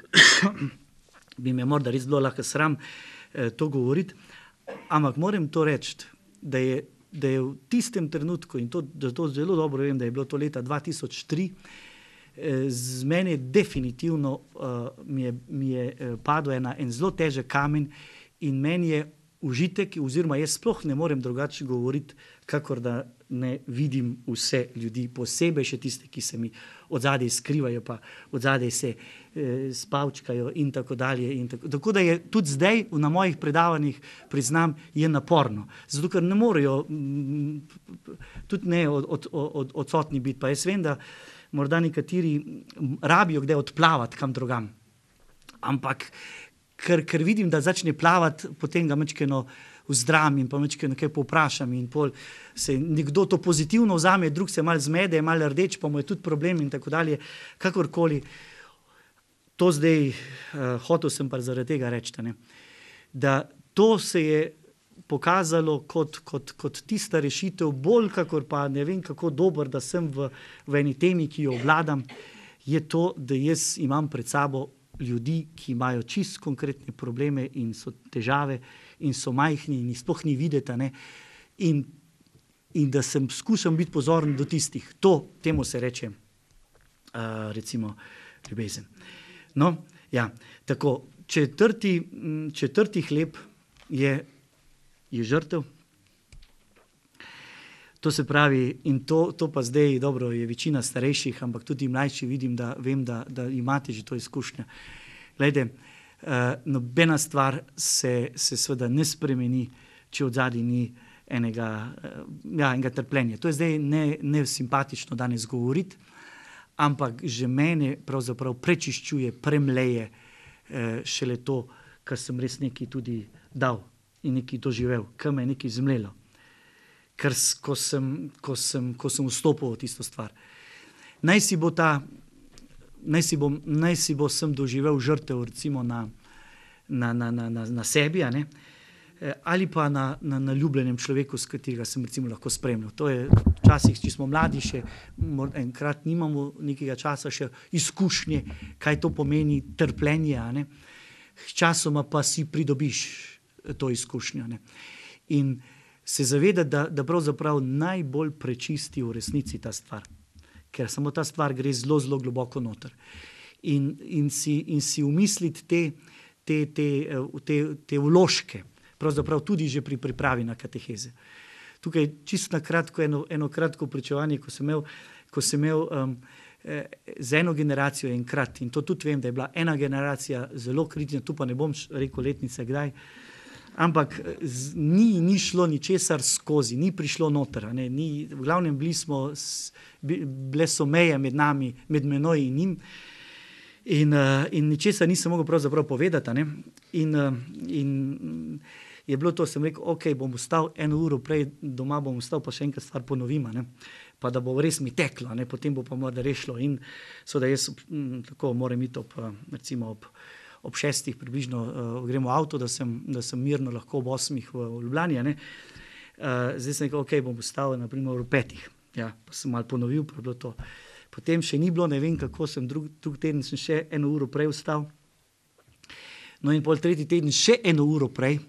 bi me morda res bilo lahko sram e, to govoriti, ampak moram to reči, da je, da je v tistem trenutku, in to, da to zelo dobro vem, da je bilo to leta dva tisoč tri, z mene definitivno uh, mi je, mi je padel ena, en zelo težek kamen in meni je užitek, oziroma jaz sploh ne morem drugače govoriti, kakor da ne vidim vse ljudi, posebej še tiste, ki se mi odzadej skrivajo, pa odzadej se eh, spavčkajo in tako dalje. In tako. tako da je tudi zdaj na mojih predavanjih, priznam, je naporno. Zato, ker ne morejo m, tudi ne od, od, od, odsotni biti. Pa jaz vem, da morda nekateri rabijo kdaj odplavati kam drugam. Ampak, ker, ker vidim, da začne plavati, potem ga mečkeno vzdram in pa nekaj, nekaj povprašam in pol se nekdo to pozitivno vzame, drug se malo zmede, malo rdeč, pa mu je tudi problem in tako dalje, kakorkoli. To zdaj, uh, hotel sem pa zaradi tega reči, ne, da to se je pokazalo kot, kot, kot tista rešitev, bolj kakor pa ne vem kako dober, da sem v, v eni temi, ki jo obvladam, je to, da jaz imam pred sabo ljudi, ki imajo čist konkretne probleme in so težave in so majhni in jih sploh ni videti, ne, in, in da sem skušam biti pozoren do tistih. To, temu se reče uh, recimo ljubezen. No, ja, tako, četrti, četrti hleb je je žrtev. To se pravi, in to, to pa zdaj, dobro, je večina starejših, ampak tudi mlajši vidim, da vem, da, da imate že to izkušnjo. Glejte, uh, nobena stvar se, se seveda ne spremeni, če od zadaj ni enega, uh, ja, enega trpljenja. To je zdaj ne, ne simpatično danes govoriti, ampak že mene pravzaprav prečiščuje, premleje uh, šele to, kar sem res nekaj tudi dal in nekaj doživel, kaj me je nekaj zmlelo, ker ko sem, ko sem, ko sem vstopil v tisto stvar. Naj si bo ta, naj si bo, naj si bo sem doživel žrtev recimo na, na, na, na, na, na sebi, a ne? Ali pa na, na, na ljubljenem človeku, s katerega sem recimo lahko spremljal. To je včasih, če smo mladi, še enkrat nimamo nekega časa, še izkušnje, kaj to pomeni trpljenje, a ne? Časoma pa si pridobiš to izkušnjo. Ne? In se zaveda, da, da pravzaprav najbolj prečisti v resnici ta stvar, ker samo ta stvar gre zelo, zelo globoko noter. In, in, si, in si umisliti te, te, te, te, te vložke, pravzaprav tudi že pri pripravi na kateheze. Tukaj čisto na kratko, eno, eno kratko pričevanje, ko sem imel, ko sem imel um, z eno generacijo enkrat, in to tudi vem, da je bila ena generacija zelo kritična, tu pa ne bom rekel letnice kdaj, ampak z, ni, ni šlo ničesar skozi, ni prišlo noter. Ne, ni, v glavnem bili smo, bile so meje med nami, med menoj in njim in, uh, in ničesar nisem mogel pravzaprav povedati. Ne, in, uh, in je bilo to, sem rekel, ok, bom vstal eno uro prej doma, bom vstal pa še enkrat stvar ponovim, ne, pa da bo res mi teklo, ne, potem bo pa morda rešilo in so da jaz m, tako moram iti ob, recimo ob ob šestih približno uh, gremo v avto, da sem, da sem mirno lahko ob osmih v, v Ljubljani. Ne? Uh, zdaj sem rekel, ok, bom vstal naprimer v petih. Ja, pa sem malo ponovil, pa je bilo to. Potem še ni bilo, ne vem kako, sem drug, drug teden sem še eno uro prej vstal. No in pol tretji teden še eno uro prej.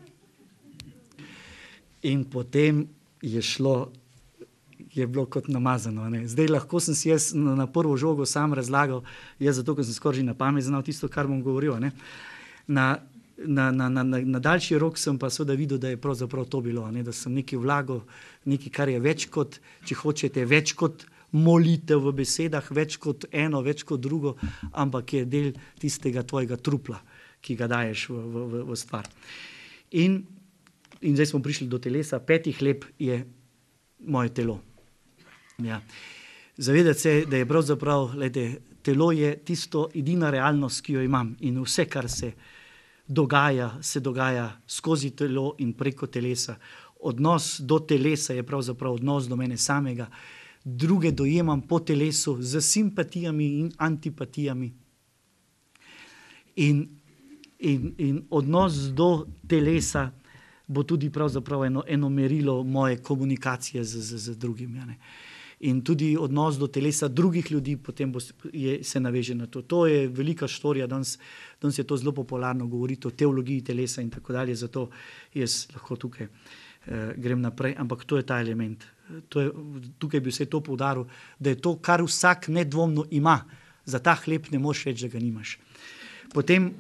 In potem je šlo, je bilo kot namazano. Ne. Zdaj lahko sem si jaz na, na prvo žogo sam razlagal, jaz zato, ker sem skoraj že na pamet znal tisto, kar bom govoril. Ne. Na, na, na, na, na daljši rok sem pa seveda videl, da je pravzaprav to bilo, ne, da sem nekaj vlagal, nekaj, kar je več kot, če hočete, več kot molitev v besedah, več kot eno, več kot drugo, ampak je del tistega tvojega trupla, ki ga daješ v, v, v, v stvar. In, in zdaj smo prišli do telesa, peti hleb je moje telo. Ja. Zavedati se, da je pravzaprav, lejte, telo je tisto edina realnost, ki jo imam in vse, kar se dogaja, se dogaja skozi telo in preko telesa. Odnos do telesa je pravzaprav odnos do mene samega, druge dojemam po telesu z simpatijami in antipatijami. In, in, in odnos do telesa bo tudi pravzaprav eno, eno merilo moje komunikacije z, z, z drugim. Ja, ne. In tudi odnos do telesa drugih ljudi potem bo, je, se naveže na to. To je velika štorija, danes, danes je to zelo popularno govoriti o teologiji telesa in tako dalje, zato jaz lahko tukaj eh, grem naprej, ampak to je ta element. To je, tukaj bi se to poudaril, da je to, kar vsak nedvomno ima, za ta hleb ne moreš reči, da ga nimaš. Potem,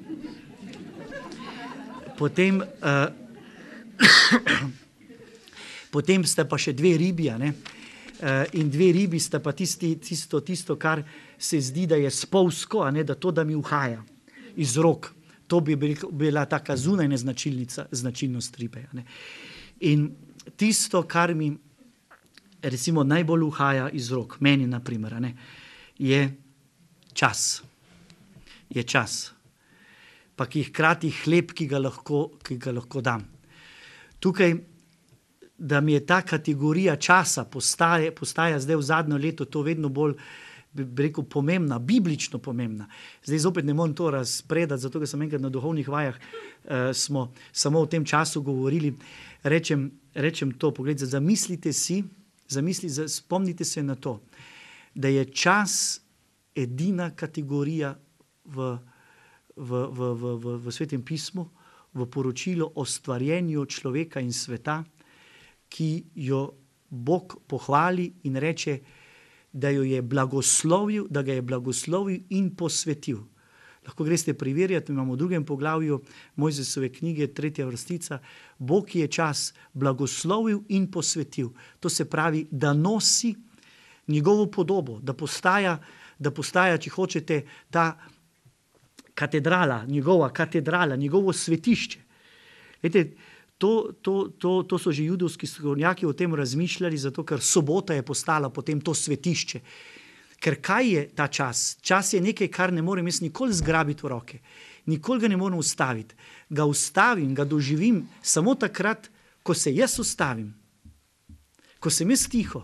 potem, uh, potem sta pa še dve ribi, ne? Uh, in dve ribi sta pa tisti, tisto, tisto, kar se zdi, da je spolsko, a ne, da to, da mi uhaja iz rok. To bi bila taka zunajna značilnost ribe. Ne? In tisto, kar mi recimo najbolj uhaja iz rok, meni na primer, ne, je čas. Je čas. Pa ki hkrati hleb, ki ga lahko, ki ga lahko dam. tukaj, da mi je ta kategorija časa postaje, postaja zdaj v zadnjo leto to vedno bolj, bi rekel, pomembna, biblično pomembna. Zdaj zopet ne morem to razpredati, zato ker sem enkrat na duhovnih vajah uh, smo samo o tem času govorili. Rečem, rečem to, pogledajte, zamislite si, zamislite, spomnite se na to, da je čas edina kategorija v, v, v, v, v, v Svetem pismu, v poročilu o stvarjenju človeka in sveta, ki jo Bog pohvali in reče, da jo je blagoslovil, da ga je blagoslovil in posvetil. Lahko greste preverjati, imamo v drugem poglavju Mojzesove knjige, tretja vrstica, Bog je čas blagoslovil in posvetil. To se pravi, da nosi njegovo podobo, da postaja, da postaja, če hočete, ta katedrala, njegova katedrala, njegovo svetišče. Vete, To, to, to, to so že judovski strokovnjaki o tem razmišljali, zato ker sobota je postala potem to svetišče. Ker kaj je ta čas? Čas je nekaj, kar ne morem jaz nikoli zgrabiti v roke. Nikoli ga ne morem ustaviti. Ga ustavim, ga doživim samo takrat, ko se jaz ustavim. Ko sem jaz tiho.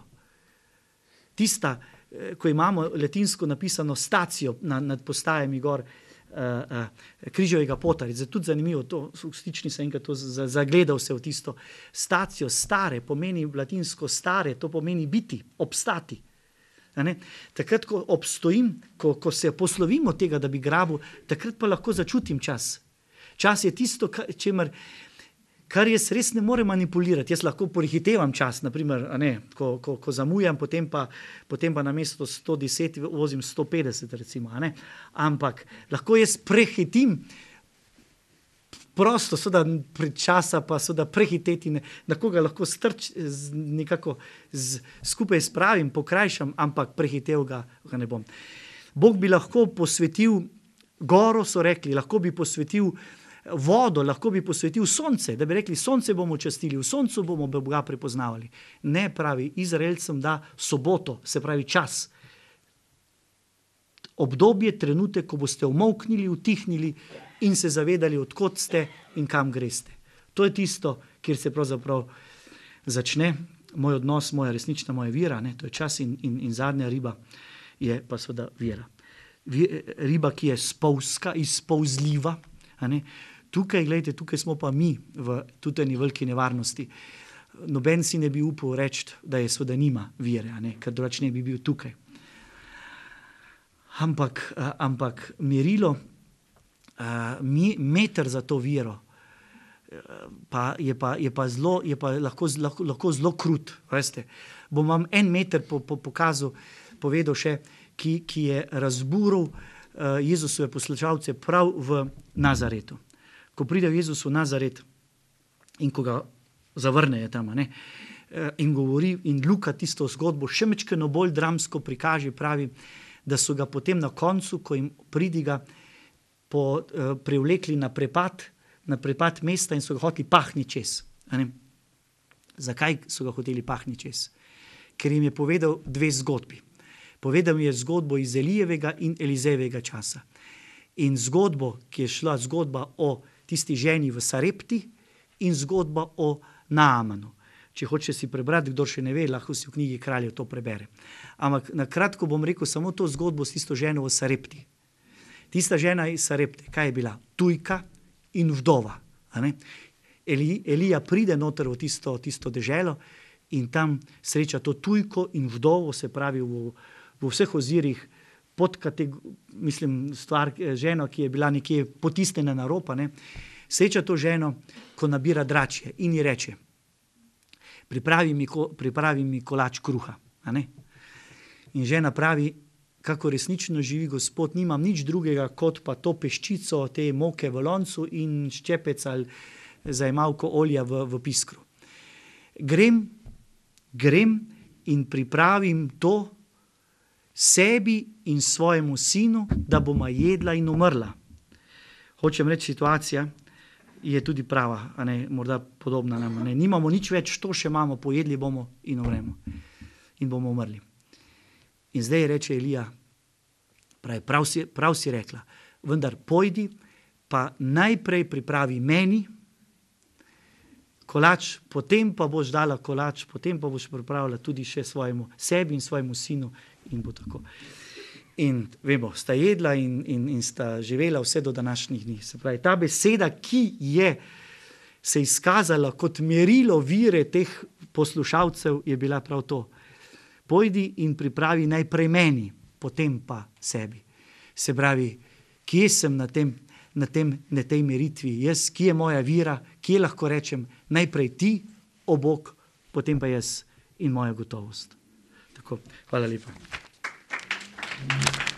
Tista, ko imamo latinsko napisano stacijo nad, nad postajami gor, Uh, uh, križevega pota. Zdaj tudi zanimivo, to, v stični sem enkrat to zagledal se v tisto stacijo. Stare pomeni latinsko stare, to pomeni biti, obstati. Takrat, ko obstojim, ko, ko se poslovim od tega, da bi grabil, takrat pa lahko začutim čas. Čas je tisto, kar, čemer, kar jaz res ne morem manipulirati. Jaz lahko prehitevam čas, naprimer, a ne, ko, ko, ko zamujam, potem pa, potem pa na mesto sto deset vozim sto petdeset, recimo, a ne. Ampak lahko jaz prehitim prosto, seveda pred časa pa seveda prehiteti, na koga lahko strč, nekako z, skupaj spravim, pokrajšam, ampak prehitev ga, ga ne bom. Bog bi lahko posvetil goro, so rekli, lahko bi posvetil vodo, lahko bi posvetil sonce, da bi rekli, sonce bomo častili, v soncu bomo Boga prepoznavali. Ne, pravi, Izraelcem da soboto, se pravi čas. Obdobje, trenutek, ko boste umolknili, utihnili in se zavedali, odkot ste in kam greste. To je tisto, kjer se pravzaprav začne moj odnos, moja resnična, moja vira, ne? To je čas in, in, in zadnja riba je pa seveda vira. Riba, ki je spolzka, izpolzljiva, a ne? Tukaj, gledajte, tukaj smo pa mi v tudi eni veliki nevarnosti. Noben si ne bi upal reči, da je seveda nima vire, a ne? Ker drugače ne bi bil tukaj. Ampak, ampak merilo, meter za to viro pa je pa, je pa, zelo, je pa lahko, lahko, lahko zelo krut. Veste? Bom vam en meter po, po, pokazal, povedal še, ki, ki je razburil uh, Jezusove poslušalce prav v Nazaretu. Ko pride Jezus v Nazaret in ko ga zavrnejo tam, ne, in govori, in Luka tisto zgodbo še mečkeno bolj dramsko prikaže, pravi, da so ga potem na koncu, ko jim pridiga, po, uh, prevlekli na prepad, na prepad mesta in so ga hoteli pahni čez. Zakaj so ga hoteli pahni čez? Ker jim je povedal dve zgodbi. Povedal mi je zgodbo iz Elijevega in Elizejevega časa. In zgodbo, ki je šla zgodba o tisti ženi v Sarepti in zgodba o Naamanu. Če hoče si prebrati, kdo še ne ve, lahko si v knjigi Kraljev to prebere. Ampak na kratko bom rekel samo to zgodbo s tisto ženo v Sarepti. Tista žena iz Sarepte, kaj je bila? Tujka in vdova. Eli, Elija pride noter v tisto, tisto deželo in tam sreča to tujko in vdovo, se pravi v, v vseh ozirih pod mislim, stvar, ženo, ki je bila nekje potisnjena na rob, ne, sreča to ženo, ko nabira dračje in ji reče, pripravi mi, pripravi mi kolač kruha. A ne? In žena pravi, kako resnično živi Gospod, nimam nič drugega, kot pa to peščico, te moke v loncu in ščepec ali zajemalko olja v, v piskru. Grem, grem in pripravim to sebi in svojemu sinu, da boma jedla in umrla. Hočem reči, situacija je tudi prava, a ne, morda podobna nam. Ne. Nimamo nič več, to še imamo, pojedli bomo in umremo. In bomo umrli. In zdaj reče Elija, pravi, prav si, prav si rekla, vendar pojdi, pa najprej pripravi meni kolač, potem pa boš dala kolač, potem pa boš pripravila tudi še svojemu sebi in svojemu sinu in bo tako. In vemo, sta jedla in, in, in sta živela vse do današnjih dni. Se pravi, ta beseda, ki je se izkazala kot merilo vire teh poslušalcev, je bila prav to. Pojdi in pripravi najprej meni, potem pa sebi. Se pravi, kje sem na tem Na, tem, na tej meritvi, jaz, kje je moja vira, kje lahko rečem najprej ti, o Bog, potem pa jaz in moja gotovost. Tako, hvala lepa.